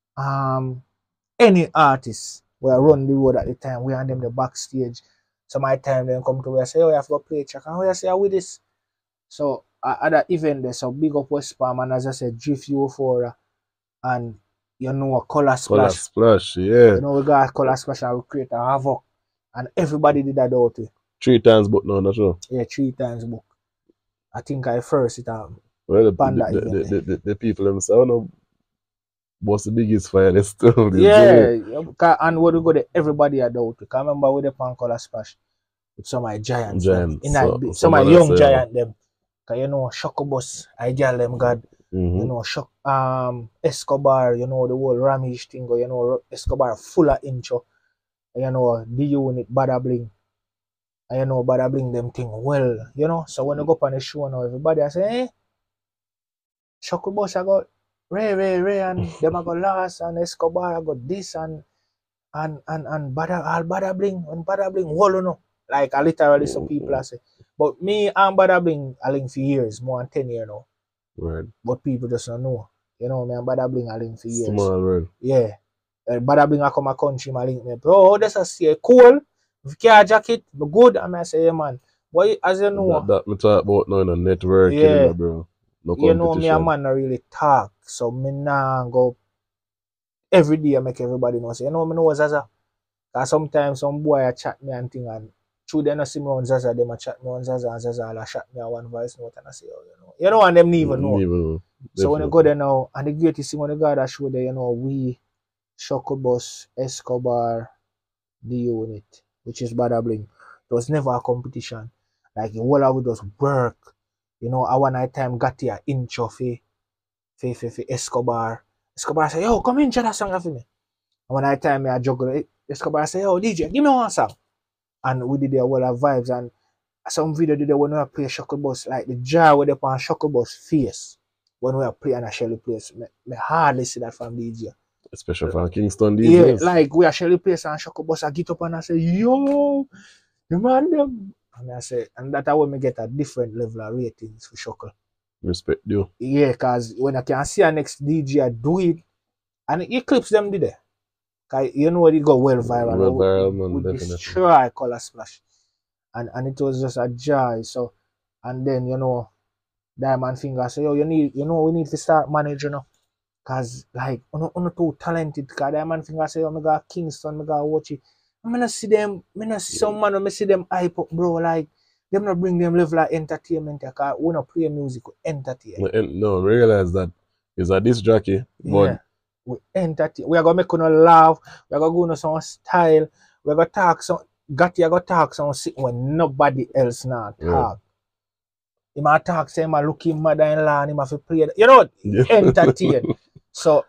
any artists we are running the road at the time, we and them the backstage. So my time then come to where I say, oh, you have to go play track and we say, with this. So at that event there's a big up West Palm and as I said, Drift Euphoria and you know, Color Splash. Color Splash, yeah. You know, we got Color Splash and we create a havoc. And everybody did that out. 3 times book no, not sure. Yeah, 3 times book. I think I first it well, the people themselves know what's the biggest fire they still. Yeah, and when we go there, everybody are out. I remember with the pan Color Splash with some of my giants. Some of my young giant them. Cause you know, Shoko Bus, I get them God. You know, Escobar, you know, the whole Ramish thing, you know, Escobar full of intro, you know, the unit, Bada Bling, and you know, Bada Bling them thing well, you know, so when you go up on the show now, everybody I say, hey, Shoko Boss, I got Ray, and them I got last, and Escobar, I got this, and Bada Bling, and Bada Bling, well, you know, like I literally some people I say, but me and Bada Bling, I link for years, more than 10 years now. Right. But people just don't know. You know, man, Bada Bling I link for years. Small world. Yeah. Bada Bling I come a country, I link me. Bro, this is say cool. If you carry a jacket, be good. I say, yeah, man. But as you know. That me talk about now in a network, yeah, bro. No you know, me a man not really talk. So me nah go every day I make everybody know. Say, you know, me know Zaza. Cause sometimes some boy I chat me and thing and through them I see me on Zaza, them I chat me on Zaza and Zaza I chat me a one voice note and I say, oh, you know, and them never know. So when you go there now, and the greatest thing when you go that show there, you know, we, Shoko Boss, Escobar, the unit, which is Bada Bling. There was never a competition. Like the whole of it was work. You know, our night time got here intro for Escobar. Escobar say, yo, come in, chat a song for me. And when I time I juggle it, Escobar say, yo, DJ, give me one song. And we did the whole of vibes and some video did when we play Shoko Boss, like the jar with the on Shoko Boss face when we play and a Shelly place. Me hardly see that from DJ. Especially from Kingston DJs. Yeah, like we are Shelly place and Shoko Boss I get up and I say, yo, the man them. And I say, and that's how we get a different level of ratings for Shoko. Respect you. Yeah, because when I can see a next DJ do it, and it clips them did there. Cause you know it go well viral. Well viral, man, we destroy Color Splash. And it was just a joy. So and then you know Diamond Finger say, yo, we need to start managing, you know. Cause like I'm too talented. Cause Diamond Finger say, yo, me got Kingston, me got watch it. I'm gonna see them, see some man, I see them hype up, bro. Like them not bring them level of entertainment, cause we not play music, we entertain. No, realize that is a disc jockey, but yeah. We entertain. We are gonna make you laugh, we are gonna go on some style, we are gonna talk some Gotty I go talk some shit when nobody else not talk. He might talk, say, my looking mother-in-law, and he might play, you know, entertain. So,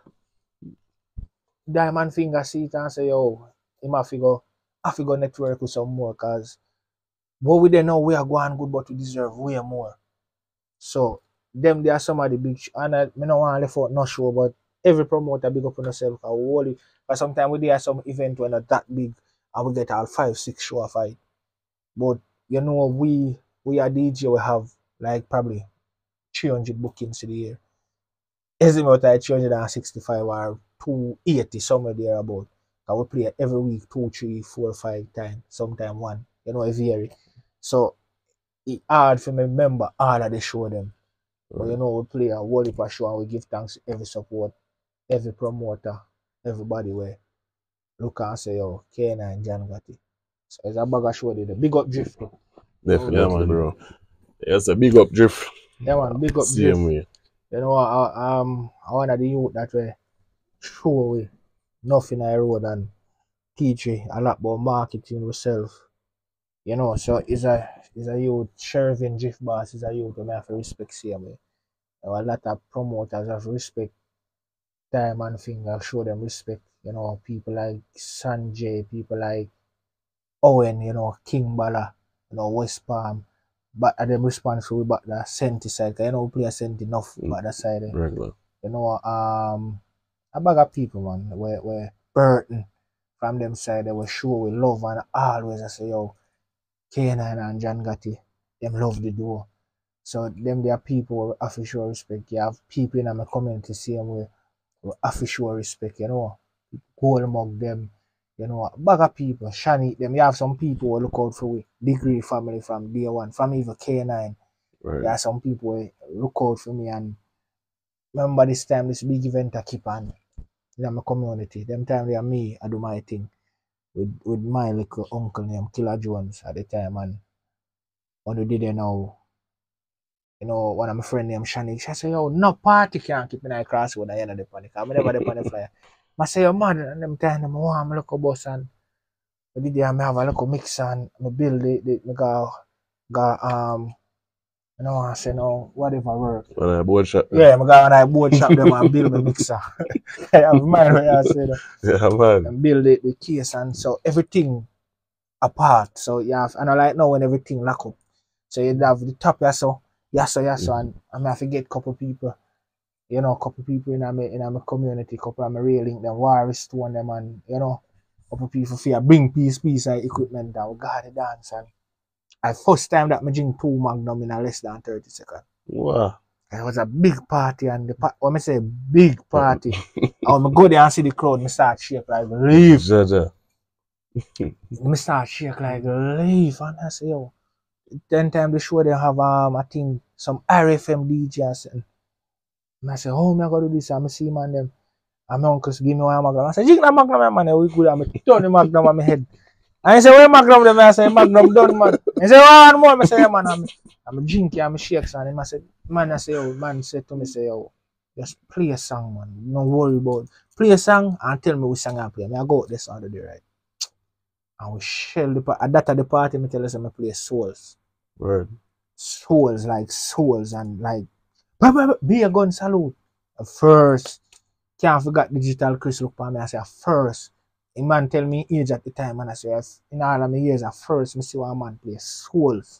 Diamond Finger see it and say, yo, he might figure, I figure network with some more, because what we don't know, we are going good, but we deserve way more. So, them, they are some of the big, and I don't want to left out no show, but every promoter big up on yourself, because sometimes we do some event when not that big, and we get all 5-6 show a fight. But, you know, we are DJ, we have like probably 300 bookings to the year. Estimate like 365 or 280 somewhere there about. We play every week 2, 3, 4, 5 times, sometimes 1. You know, it vary. So it's hard for me remember all of the show them. But you know, we play a whole heap of show and we give thanks to every support, every promoter, everybody where look and say, yo, K9 John Gotty. So it's a bag of show there. Big up Drift. Definitely, bro. Yes, a big up Drift. Yeah, man, big up Same Drift. way. You know, I one of the youth that way show we nothing I road and teach we a lot about marketing yourself. You know, so is a youth Shervin Drift Boss is a youth who I have to respect same way. A lot of promoters have respect time and finger, show them respect. You know, people like Sanjay, people like Owen, you know, King Bala, you know, West Palm. But at them response we back the Senti side, cause you know we play a Senti enough back that side. Regular. You know, a bag of people man, where Burton from them side they were show with love and always I say yo, K9 and John Gotty, them love the duo. So them there are people with official respect. You have people in my community same way with official respect, you know. Gold mug them, you know, a bag of people, Shani them. You have some people who look out for we. Degree family from day one, from even K9. Right. There are some people who look out for me and remember this time this big event I keep on in my community. Them time they are me, I do my thing with my little uncle named Killer Jones at the time and when we did it now, you know, one of my friend named Shani, she said, yo, no party can't keep me in the crossroad at the end of the panic. I'm never the panic flyer. I say, yo, man, and them time, I'm warm, look a bus and I did there, I have a little mix and I build it, I got, you know, I say, no, whatever work. When I board shop. Yeah, I go on a board shop them and build my mixer. I have mine where I say that. Yeah, man. And build the case and so everything apart. So you have, and I like now when everything lock up. So you have the top yasso, and I have to get a couple people, you know, couple people in my community, couple of my railing, them Warriors Stone them and you know, couple people fear bring piece and equipment down. We got the dance and I first time that I drink 2 Magnum in a less than 30 seconds. Wow. It was a big party and when I say big party, and when I go there and see the crowd, I start shake like leaf. Jaja. I start shake like leaf and I say, yo, 10 times the show they have I think some RFM DJs and I say, oh me I gotta do this and I see man them and my uncles give me one Magnum. I say, drink that Magnum man, we good and I turn the Magnum on my head. And I say, where Magnum them? I say, Magnum done man. I say, one more. I say, yeah man, I'm drinking, I'm shakes and I say, man, I say, yo, man said to me, say, yo, just play a song, man. Don't worry about it. Play a song and tell me which song I play. I go out this other day, right? And we shell the party. At that at the party, I tell us I play Souls. Word. Souls and like be a gun salute. First, can't forget digital Chris look for me. I say first. A man tell me age at the time and I say in all of my years at first I see one man play Souls.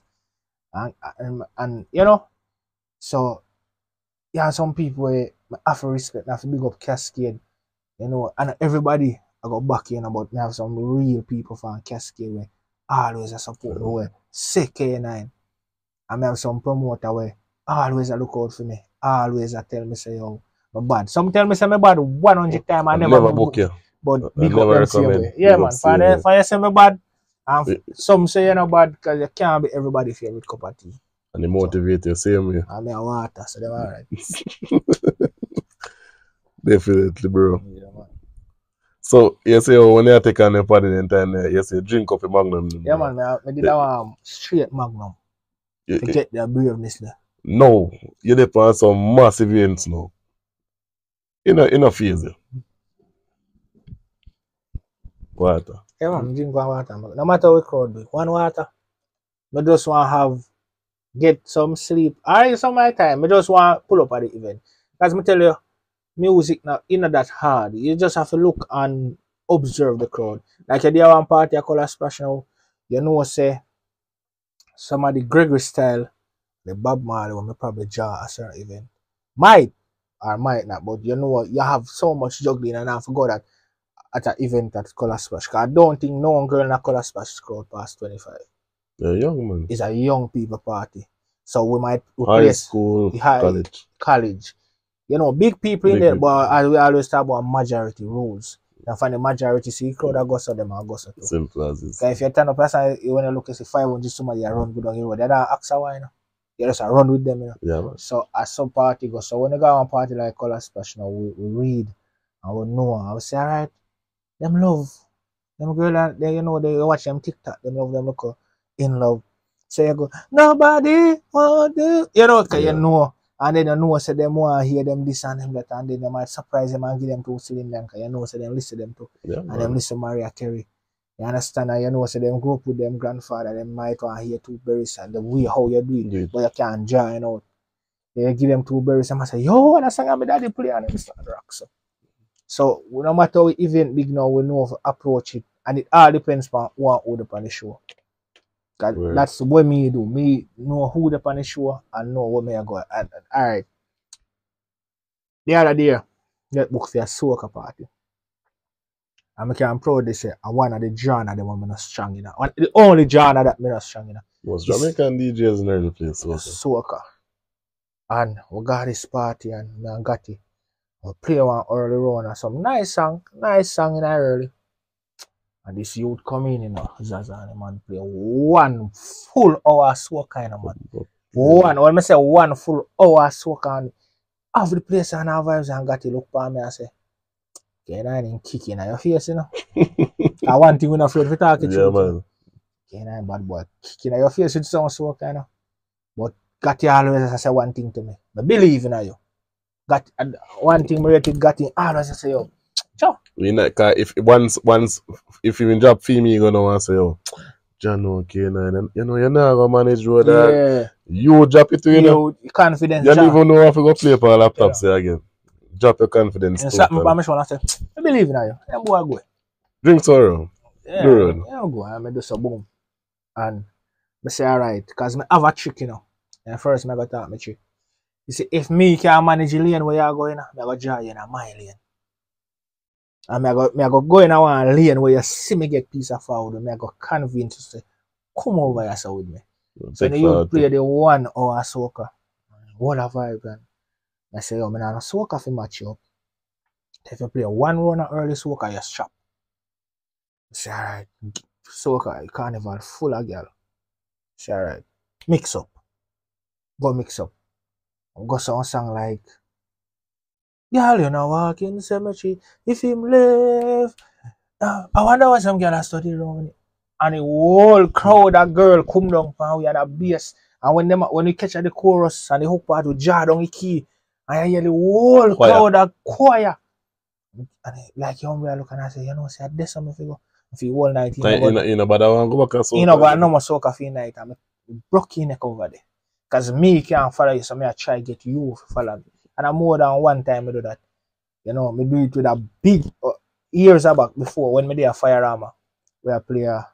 And you know, so yeah, some people I have to respect, I have to big up Cascade, you know, and everybody I got back in about me have some real people from Cascade where always I support me where say K9. And I have some promoter where always I look out for me. Always I tell me say yo, I'm bad. Some tell me say I'm bad 100 times I never book you. But big up them same way. Yeah man, for you say me bad. And some say you're not bad because you can't be everybody's favorite cup of tea. And they motivate you same way. I mean water, so they're alright. Definitely, bro. Yeah, man. So you say when you take on the party the time you say drink up a Magnum. Yeah man, I did that straight Magnum to get the braveness there. No, you depend on some massive events now. In a phase. Water. Yeah man, drink one water. No matter what crowd be. One water. I just want to get some sleep. Alright, some of my time. I just want to pull up at the event. As I tell you, music now not that hard. You just have to look and observe the crowd. Like you there one party I call a splash now. You know say some of the Gregory style, the Bob Marley will probably draw a certain event. Might or might not, but you know what, you have so much juggling and I forgot that at an event at Color Splash. I don't think no one girl in a Color Splash crowd past 25. They're young man. It's a young people party. So we might high school, college. You know, big people in there, but we always talk about majority rules. And for the majority, see, crowd that go so them and go so too. Simple as this. If you turn up, when you look at 500 somebody, you run good on the road. They don't ask why, you know. You just run with them, you know. Yeah, man. So as some party go, so when you go on party like Color Splash, you know, we read and we know, and we say, alright, them love. Them girl, they, you know, they watch them TikTok, them love them look in love. So you go, nobody want to, you know, because you know. And then you know, so them want to hear them this and them that, and then you might surprise them and give them to Celine Dion, because you know, so them listen to them too. Yeah, and them listen to Mariah Carey. You understand? And you know, so them grow up with them grandfather, them might want to hear two berries and the way how you do it, but you can't join out. You give them two berries and I say, yo, and I sang my daddy play and them start rock. So no matter how event big now, we know how to approach it. And it all depends on who hold up on the show. That's what me do. Me know who up on the show and know what me I go. And alright. The other day, get booked for a soca party. And I can proudly say I one of the genre that I'm not strong enough. The only genre that I'm not strong enough. Most Jamaican DJs in early place soca. And we got this party and me and Gotty. We play one early run and some nice song in early. And this youth come in, you know, Zaza and the man play 1 full hour soca, you know, man. When I say 1 full hour soca, and half the place and our vibes, and Gotty look for me and say, "Can I ain't kick in your face, you know?" I one thing we're not afraid to talk to you. Yeah, man. Can I bad boy kick in your face with some soca, you know? But Gotty always say one thing to me. I believe in you. Got one thing I rated Gotty always say, yo, ciao. We not, cause if if you drop female, you gonna want to say, yo, John, okay, you know, you're not gonna manage road that. You drop it to you know. Confidence. You don't even know how to go play for a laptop, say again. Drop your confidence. And something about me, I say, I believe in you. Them boy go. Drink sorrow. Yeah, go. I do so boom. And I say, alright, because I have a trick, you know. And first I got to talk my trick. You see, if me can manage the lane where you going, I go draw you in my lane. And I go in a one lane where you see me get piece of forward, I go convince you to say, come over here so with me. So you play the 1 hour soca. What a vibe, man. I say, yo, I'm not a soca for match you up. If you play 1 run of early soca, you strap. I say, alright, soca, carnival full of girl. I say, alright, mix up. Go mix up. Go song like, girl, you know, walk in the cemetery. If him left, I wonder what some girl study around it. And the whole crowd of girl come down and we had a bass. And when you catch at the chorus and the hook part, we jar down the key. And you hear the whole crowd of choir. And like you look and I say, you know, say this something if you go. If you all night, you know, but I want to go back and soca. You know, but no more soca for night. I'm broke your neck over there. Because me can't follow you, so I try to get you to follow me. And more than one time I do that. You know, I do it with a big, years back before, when I did a fire armor, where I play a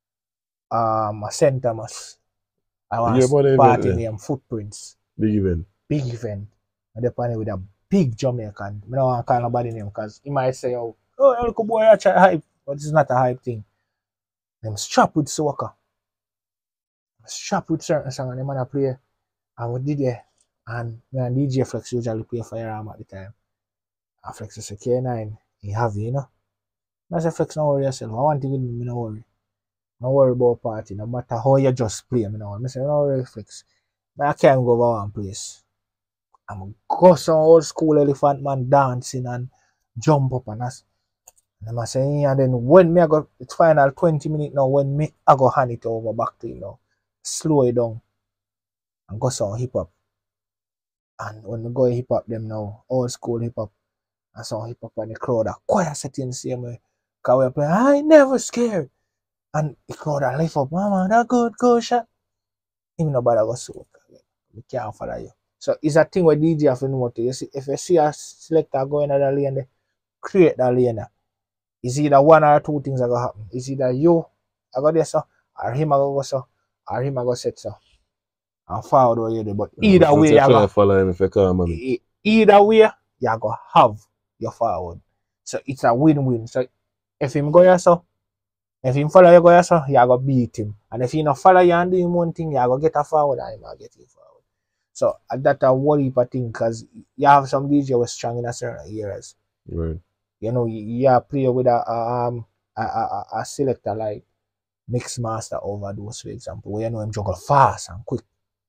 St. Thomas. I was party named Footprints. Big event. Big event. And they party with a big Jamaican. I don't want to call nobody name because he might say, oh, look boy, I try hype. But it's not a hype thing. Them strap with soca. Strap with certain song and the man play. And we did it. And me and DJ Flex usually play firearm at the time. And Flex says, K9, he have it, you know. I say, Flex, don't worry yourself. I want to with me, don't worry. Don't worry about party. No matter how you just play, me know. I say, don't worry, Flex. I can't go over one place. I'm go some old school elephant man dancing and jump up and us. And I say, and then when me I go, it's final 20 minutes now, when me I go hand it over back to you now. Slow it down. And go some hip hop. And when we go hip hop them now, old school hip hop, and some hip hop and the crowd are quiet setting the same way. Because we're playing, I ain't never scared. And the crowd are lift up, mama, that good, go shot. Even nobody go so. We can't follow you. So it's a thing where DJ have to know to. You see, if you see a selector going in that lane, create that lane. It's either one or two things that go happen. It's either you, I go there so, or him I go so, or him I go set so. And forward or you do. But either way, you go follow him if you come, man. Either way, you go have your forward. So it's a win-win. So if him go here so, if him follow you go here so, you go beat him. And if he not follow you and do him one thing, you go get a forward and him will get you forward. So that's a worry thing because you have some DJ was strong in a certain areas. Right. You know, you play with a selector like Mix Master Overdose, for example, where you know him juggle fast and quick.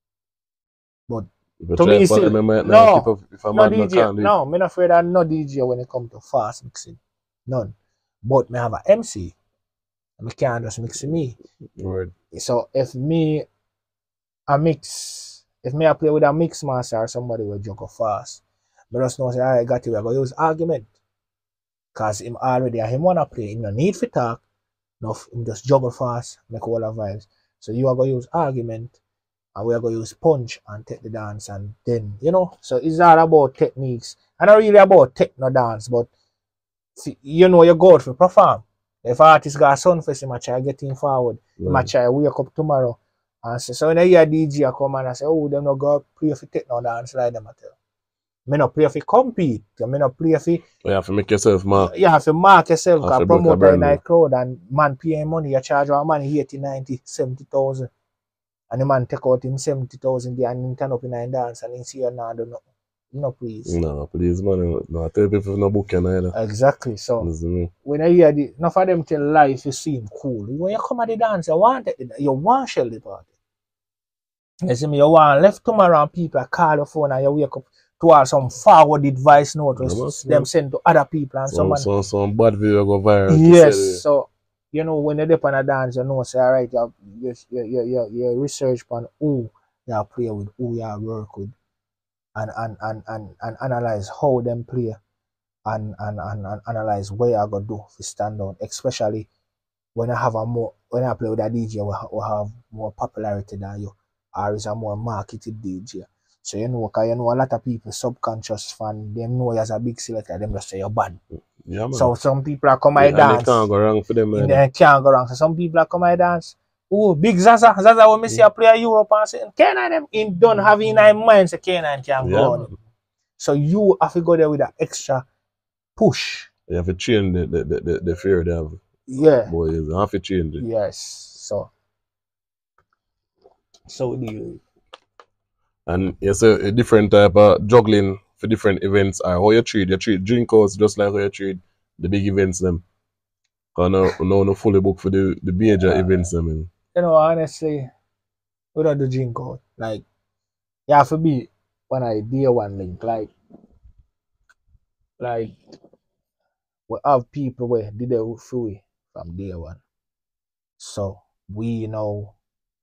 But to me, still, no DJ. No, I'm not afraid of no DJ when it comes to fast mixing. None. But me have a MC. And I can't just mix me. Word. So if me I play with a mix master or somebody will juggle fast, but just know say I got to go use argument. Cause him wanna play, him no need for talk, no him just juggle fast, make all the vibes. So you are gonna use argument and we are gonna use punch and take the dance, and then you know, so it's all about techniques. And not really about techno dance, but you know you go out for perform. If artist got a sunfest, he might try getting forward. He might try wake up tomorrow and say, so when I hear DJ come and I say, oh, them no go play for techno dance like them I tell. Me no play for compete. Me no play for. You have to make yourself mark. You have to mark yourself because promoter in that crowd and man paying money, you charge our money 80, 90, 70,000. And the man take out him 70,000 there and he turn up in a dance and he see you now do nothing. No, please. No, please, man. No, I tell people no book either. Exactly. So when I hear the enough of them tell life, you seem cool. When you come at the dance, you want shell the party. You see me, you want left tomorrow and people call your phone and you wake up to have some forwarded voice note them send to other people and some bad video go viral. Yes. So you know when you're on a dance, you know say alright, you research on who you play with, who you work with. And analyze how them play and analyze what I gotta do to stand out, especially when I play with a DJ who have more popularity than you, or is a more marketed DJ. So you know, cause you know a lot of people subconscious fan, them know you as a big selector, them just say you're bad. Yeah, man. So some people are come and dance. They can't go wrong for them, man. They can't go wrong. So some people are come and dance. Oh, big Zaza when me see a player Europe and say, K9 them in don't have in their mind say K9 can go on. So you have to go there with an extra push. You have to change the fear they have. Yeah. Boys, you have to change it. Yes. So do you. And it's a different type of juggling for different events. Or how you treat drink outs just like how you treat the big events them. Cause no fully book for the major events them. You know, honestly, without the drink out, like you have to be one idea one link. Like we have people where did they free from day one. So we know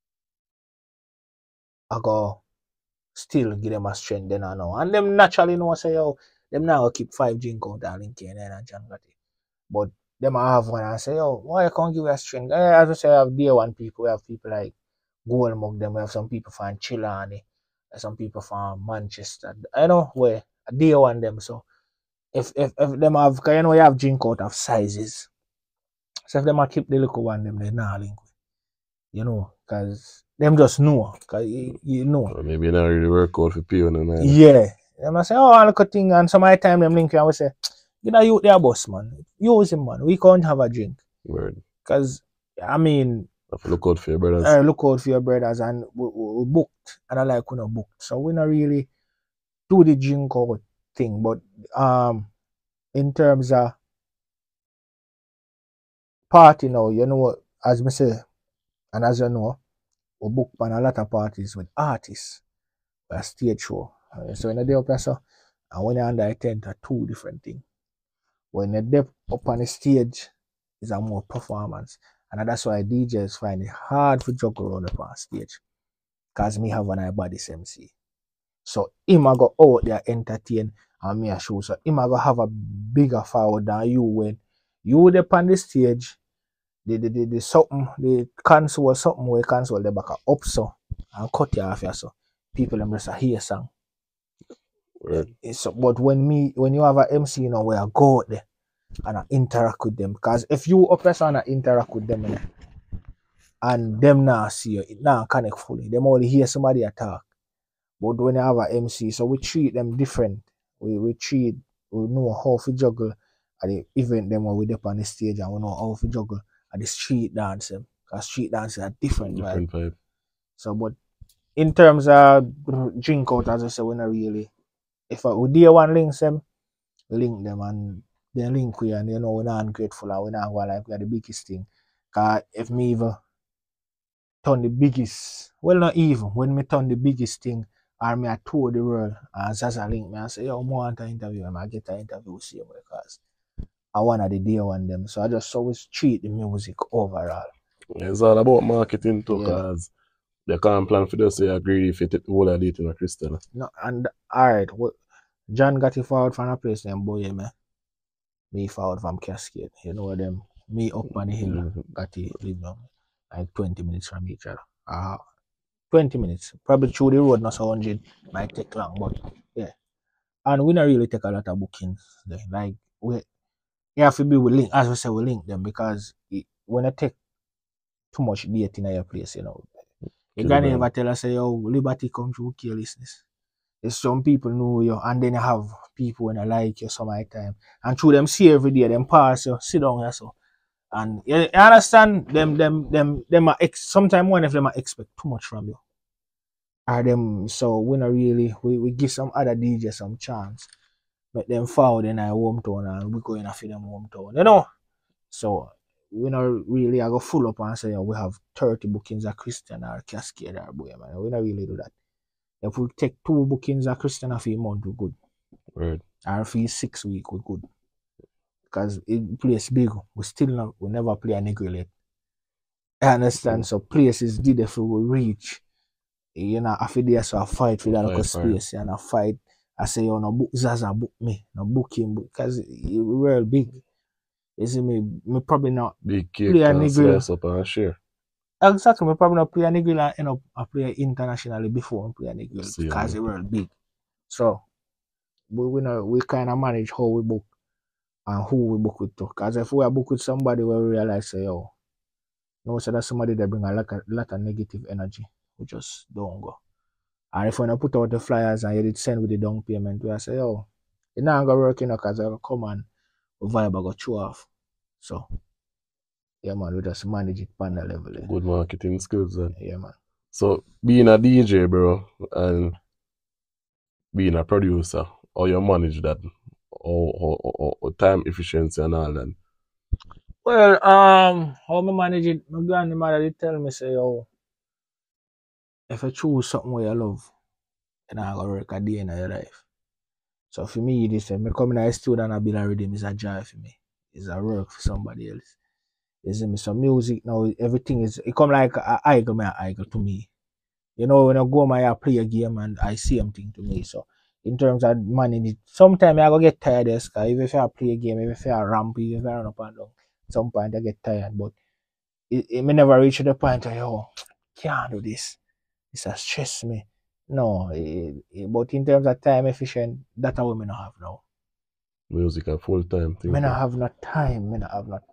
I go still give them a strength then I know. And them naturally know say yo, them now keep 5 drink out and link and John Gotty. But them I have one and say, yo, why you can't give us string? As I say, I have day one people. We have people like Gold Mug, them. We have some people from Chilani, some people from Manchester. I know where day one them. So if them have, because you know you have drink out of sizes. So if them keep the little one, them they not link with. You know, because them just know. Because you know. Or maybe not really work out for people. Yeah. Them I say, oh, I look at thing, and some of the time them link and we say, you know, you their boss, man. Use him, man. We can't have a drink. Word. Because, I mean... Have to look out for your brothers. Look out for your brothers. And we booked. And I like we not booked. So we not really do the drink out thing. But in terms of party now, you know, as me say, and as you know, we book on a lot of parties with artists. A stage show. So in a day up there, so, and when you're under a tent are 2 different things. When you're deep up on the stage, it's a more performance. And that's why DJs find it hard to juggle around up on stage. Because me have an body MC. So him I go out there entertain and me a show. So him I go have a bigger forward than you when you up on the stage, the something, the console something where console the back up so and cut you off here so people them just hear song. So, but when you have an MC, you know, where I go out there and I interact with them, because if you up and I interact with them and them now see you, it now connect fully. Them only hear somebody attack. But when you have an MC, so we treat them different. We know how to juggle at the event them when we up on the stage, and we know how to juggle at the street dance. Because street dance are different vibe. So, but in terms of drink out, as I said, we're not really. If we day one links them, link them and they link we and you know we're not ungrateful and we're not going like we're the biggest thing. Cause if me even turn the biggest, well not even, when me turn the biggest thing or me I tour the world and Zaza link me and say, yo, I want an interview and I get an interview with you because I want the day one them. So I just always treat the music overall. It's all about marketing too, Yeah. cause they can't plan for this, so you agree if you take the whole of it in a crystal. No, and alright, John Gotty forward from a place named Boye, me forward from Cascade. You know them, me up on the hill, Gotty live down like 20 minutes from each other. 20 minutes. Probably through the road, not so 100, might take long, but yeah. And we don't really take a lot of bookings. Like, we have to be with link, as we say, we link them because when I take too much date in your place, you know, you can't ever tell us, say, yo, Liberty come through carelessness. There's some people know you, and then you have people when I like you some of the time. And through them see every day, them pass you, sit down here so. And you understand them are sometimes one of them are expect too much from you. Or them so we not really we give some other DJ some chance. Make them forward in our hometown and we go in after them hometown. You know? So we not really I go full up and say we have 30 bookings of Christian or Cascade or boy man. We not really do that. If we take 2 bookings of Christian for a month, we're good. Right. Or for 6 weeks, we're good. Because it place big, we never play a nigga yet. I understand. So places did if we reach. You know, after this, so I fight for that local space and I fight. I say, oh, no book Zaza, book me, no book him, because we're real big. You see me probably not big cake play a and nigga. slice up and share. Exactly, me probably not play a nigga and end up I play internationally before I play a nigga because we're real big. So we kind of manage how we book and who we book with too. Because if we are book with somebody where we realize say, yo, no, so that's somebody that bring a lot of negative energy. We just don't go. And if we don't put out the flyers and you did send with the down payment, we say, yo, it's not gonna work, you know, because I come and the vibe I go chew off. So yeah man, we just manage it on the level. Good marketing skills then. Yeah man. So being a DJ, bro, and being a producer, how you manage that? Or time efficiency and all that? Well, how me manage it, my grandmother did tell me say, yo, if you choose something where you love, you're not gonna work a day in your life. So for me, this me coming as a student and build a rhythm is a joy for me. It's a work for somebody else. You see me? So music now, everything is it come like a idol to me. You know, when I go I play a game and I see something to me. So in terms of managing it, sometimes I go get tired of this guy. Even if I play a game, even if I ramp, even if I run up and down, some point I get tired. But it may never reach to the point where yo, can't do this. It's a stress me. No, but in terms of time efficient, that's what we not have now. Music a full time thing. Me not have no time. Me not have no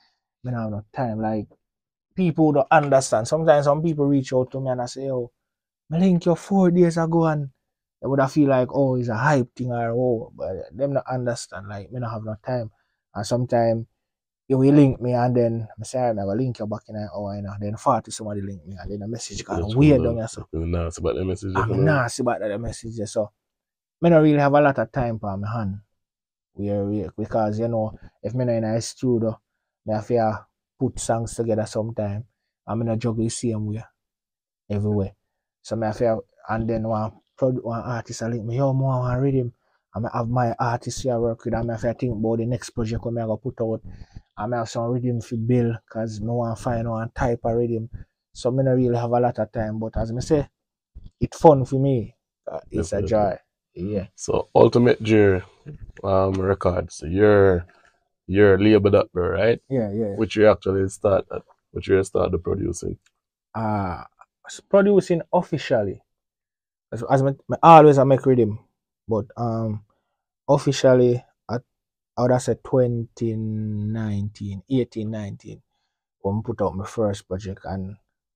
time. Like people don't understand. Sometimes some people reach out to me and I say, oh, I link you 4 days ago and they would have feel like, oh, it's a hype thing or oh, but them not understand. Like me not have no time. And sometimes you will link me and then I say, I'm gonna link you back in an hour, you know. Then 40 somebody link me and then a message can weird down here. So I'm nasty about the message. I'm nasty about the message. So I don't really have a lot of time for my hand. Because you know, if me not in a studio, I have to put songs together sometime. I'm not juggle the same way everywhere. So I have to, and then one artist link me, yo, more want rhythm. I have my artist here work with, and I have to think about the next project I'm gonna put out. I have some rhythm for build because I want to find one type of rhythm. So I don't really have a lot of time, but as I say, it's fun for me. It's definitely a joy. Yeah. So Ultimate Jury Records, your label that, bro, right? Yeah. Which you actually start at? Which you start the producing? Producing officially. As I always I make rhythm, but officially I would have said 2019, 18, 19 when I put out my first project, and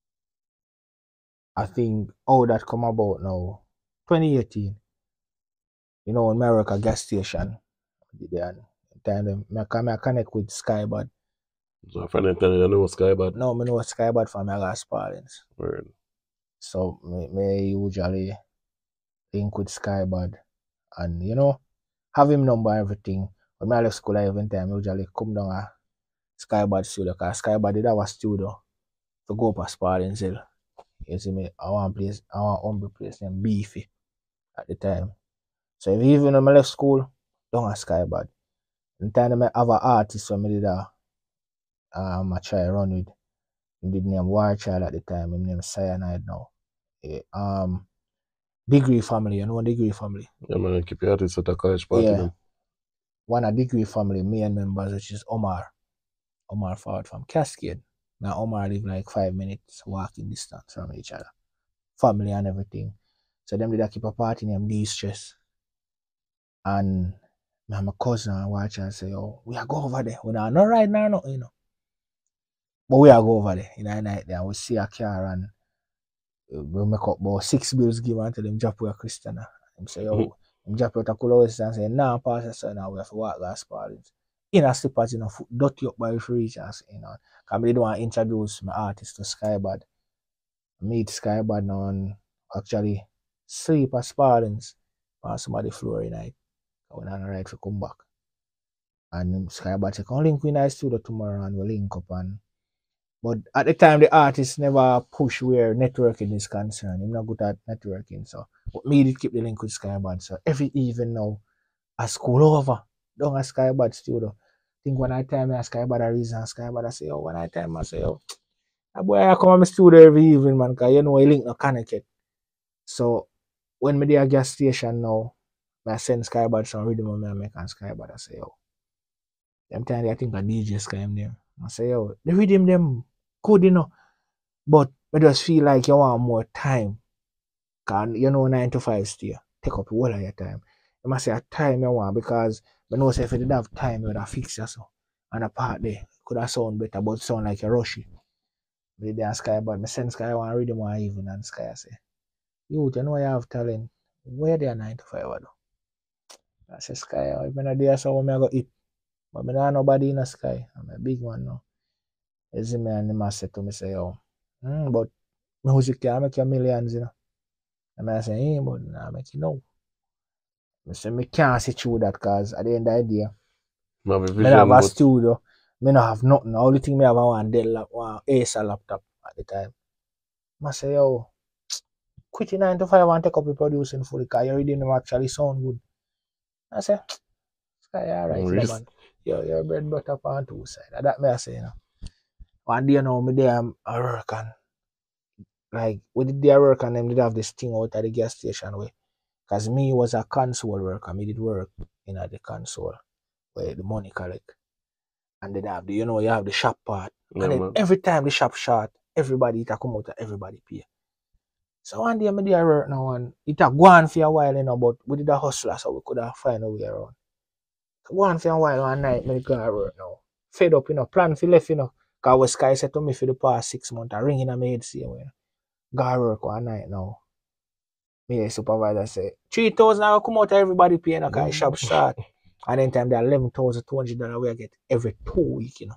I think how that come about now 2018. You know, in America gas station, and time I connect with Skybad. So friend tell you know Skybad? No, I know Skybad from my last Paulins. Word. So me usually link with Skybad and you know have him number everything. When I left school, I even time usually come down a Skybad studio, because Skybad did have a studio to go up a Spalding Hill. You see me, I want humble place named Beefy at the time. So if even when I left school, down a Skybad. In time I have an artist so I did I try run with. He did name War Child at the time, him name Cyanide now. Degree family, you know Degree family? Yeah, man, keep your artists at a college party. Yeah. Them. One of Degree family, main members, which is Omar. Omar forward from Cascade. Now Omar live like 5 minutes walking distance from each other. Family and everything. So them did I keep a party named De-Stress. And my cousin and watch and say, oh, we are go over there. We are not right now, no, you know. But we are go over there in the night there. We see a car and we make up about 6 bills given to them drop with a Christian. Them say, oh, them drop with a cool and say, nah, pass the son now, we have to walk gas parties. In a slippers, you know, foot dirty up by the fridge and say, you know. Because I don't want to introduce my artist to Skybad. I meet Skybad now and actually sleep at Spalding's on some of the floor night. When I'm right to come back. And Skybad said, come link with in studio tomorrow and we'll link up. But at the time, the artist never push where networking is concerned. I'm not good at networking. So, but me did keep the link with Skybad. So, every evening now, I school over. Down at Skybad studio. I think when I time I Skybad a reason, Skybad I say, oh, when I time I say, oh, that boy I come to my studio every evening, man, because you know I link no connect. So, when me there gas station now, I send Skybad some rhythm and I make and Skybad I say, yo. Them time I think a DJ Sky him there. I say, yo, the rhythm them good, you know. But I just feel like you want more time. Cause you know 9 to 5 still. Take up all of your time. You must say a time you want because I know say if you didn't have time you would have fixed yourself. And a part there could have sound better, but sound like you rushy. But the Skybad, I send Sky one rhythm one even and Sky I say, you know you have talent. Where they are 9 to 5 though? I say Sky, if I'm not there, so I'm going to eat. But I don't have nobody in the Sky. I'm a big one now. You see me and the master to me say, yo, but music can make you millions, you know. And I say, hey, but I make you know. I say, I can't see through that because at the end of the day, I have a studio. I don't have nothing. The only thing I have one Dell, one Acer laptop at the time. I say, yo, quit your 9 to 5 and take up your producing fully because your rhythm actually sound good. I say, Sky, alright, man. Your bread butter on two sides. That me I say, you know. One day now, me there I work and like we did their work and them did have this thing out at the gas station way. Cause me was a console worker, me did work in the console where the money collect. And then have the you have the shop part. Yeah, and then man. every time the shop short, everybody it a come out and everybody pay. So one day me there work now and it a go on for a while, you know, but we did a hustler so we could have find a way around. So go on for a while one night, me go to work now. Fed up, you know, plan for left, you know. Cause what Sky said to me for the past 6 months, I ring in my head same way. Go to work one night now. Me the supervisor say 3,000 I come out everybody pay, you know, cause shop short. And then time that $11,200 we get every 2 weeks, you know.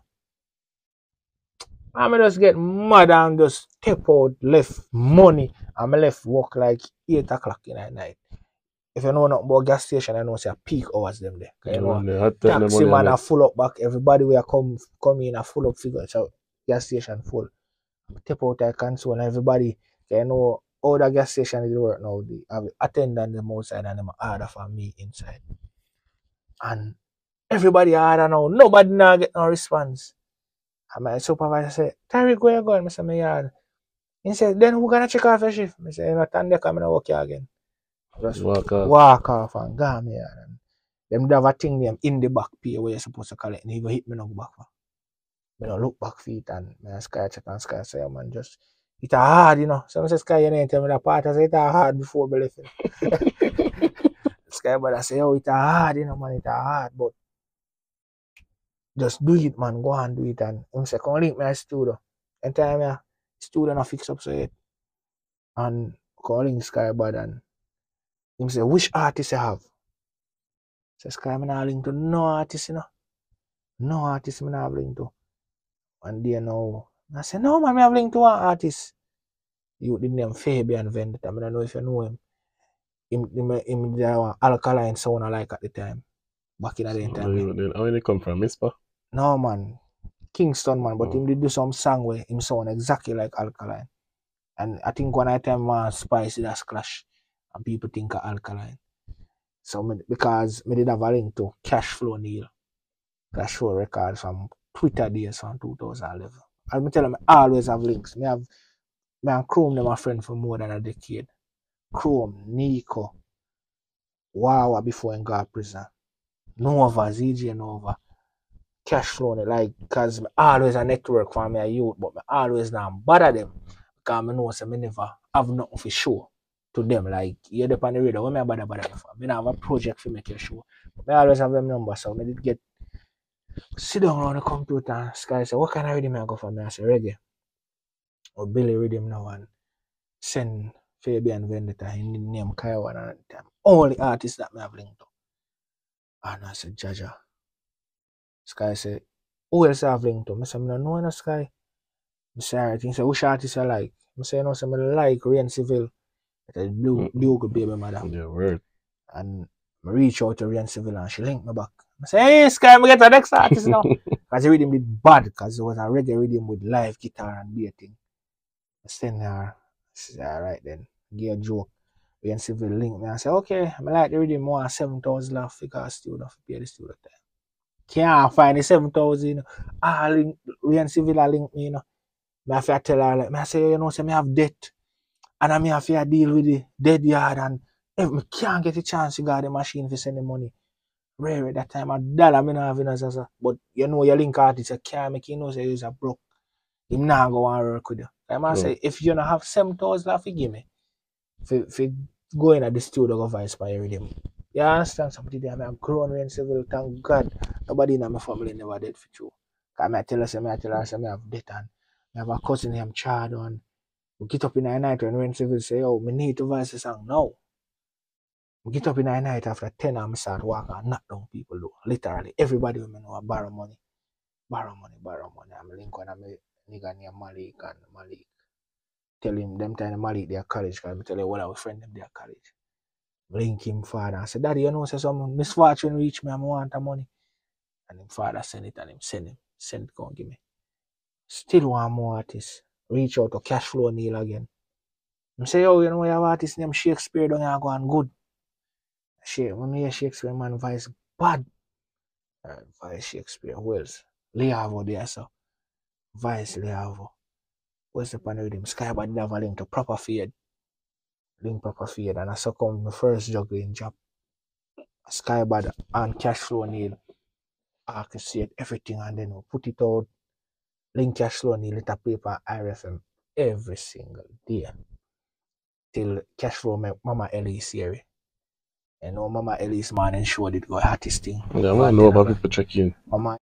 I just get mad and just step out, left money. And I left work like 8 o'clock in the night. If you know nothing about gas station, I know say peak hours them there. You know, taxi man are full up back. Everybody will come in a full up figure. So gas station full. Step out I console and everybody, you know, all the gas station is work now. They have attendant them outside and them order for me inside. And everybody order now. Nobody now get no response. And my supervisor said, Tareck, where you going? I said, my yard. He said, then we're gonna check off your shift. I said, you know, Tande come and work here again. Just walk off and go me yard. And them have a thing them in the back pay where you're supposed to collect. And he go hit me no go back for. I don't look back for it and I Sky check and Sky say, man, just it's hard, you know. So I say, Sky, you know, tell me that part. I say, it's hard before I left. Sky, but I say, oh, it's hard, you know, man, it's hard. But just do it, man. Go and do it. And him say, come link me a studio. And time yeah, studio not fix up so yet. And calling Skybad and him say, which artist you have? Say, Sky, I'm not link to no artist, you know. No artist I'm not link to. And they know. I say, no, man, I have link to one artist. You did name Fabian Vendetta. I don't know if you know him. Him did one Alkaline sound I like at the time. back in the time. Then how did it come from, Mispa? No man, Kingston man, but him did do some song where him sound exactly like Alkaline. And I think one item Spice that's clash and people think of Alkaline. So because me did have a link to Cashflow Neil. Cash Flow record from Twitter days from 2011. I'll tell them I always have links. Me and Chrome them a friend for more than a decade. Chrome, Nico, Wawa before in got prison. Nova, ZJ Nova. Cashflow, like, cause me always a network for me a youth, but me always not bother them. Because I know say me never have nothing for show to them. Like, you're the on the radio, what me bother them for? Me not have a project for make a show. But me always have them numbers, so me did get sit down on the computer and Sky say, what kind of rhythm I go for? Me I say reggae. Or Billy rhythm now and send Fabian Vendetta, he name Kyle and at the time. Only artists that me have linked to. And I said, Jaja. Sky said, who else I have linked to? I said, I don't know no Sky. I say, alright, he said, which artist I like? I say, no, I like Raine Seville. That Duke baby mother. Yeah, word. And I reach out to Raine Seville and she linked me back. I say, hey Sky, I get the next artist now. Because the rhythm did bad because it was a reggae rhythm with live guitar and beat thing. I send her, I say, alright then, give a joke. Raine Seville link me and say, okay, I like the rhythm more 7,000 left because student to pay the student time. Can't find the 7,000, you know. Raine Seville link me, you know. I have to tell her, like, I say, you know, say, I have debt. And I have to deal with the dead yard and if I can't get a chance to get the machine to send the money. Rare at that time, $1 I don't have in as but you know your link artist you can't make you know say you're broke. Him not go and work with you. I say if you don't have 7,000 left, give me. If go in at the studio go vice by rhythm. You understand something there? I'm grown Raine Seville, thank God. Nobody in my family never dead for you. Cause I tell her I have debt and I have a cousin named Chad and we get up in the night when Raine Seville say, oh, we need to voice the song now. We get up in the night after 10 and I start walking and knock down people though. Literally, everybody will know I borrow money. I'm link one of my nigga named Malik and Malik. Tell him them time Malik their college, because I tell you what our friend them their college. Link him father and say, Daddy, you know, say some misfortune reach me and I want the money. And him father send it and him send go and give me. Still want more artists. Reach out to Cashflow Neil again. I say, oh, you know, you have artist named Shakespeare don't you go on good. When you hear Shakespeare, man, voice bad. Voice Shakespeare, who else? Leavo there, so. Voice Leavo. What's the pan with him? Skybad did have a link to Proper Fade. Link Proper Fade, and I saw come my first juggling job. Skybad and Cashflow Neil orchestrate everything and then we put it out. Link Cashflow Neil, little paper, RFM every single day. Till Cashflow make Mama Ellie's series. You know, Mama Ellie's morning show did go artist thing. Yeah, I want to know about people check in. Mama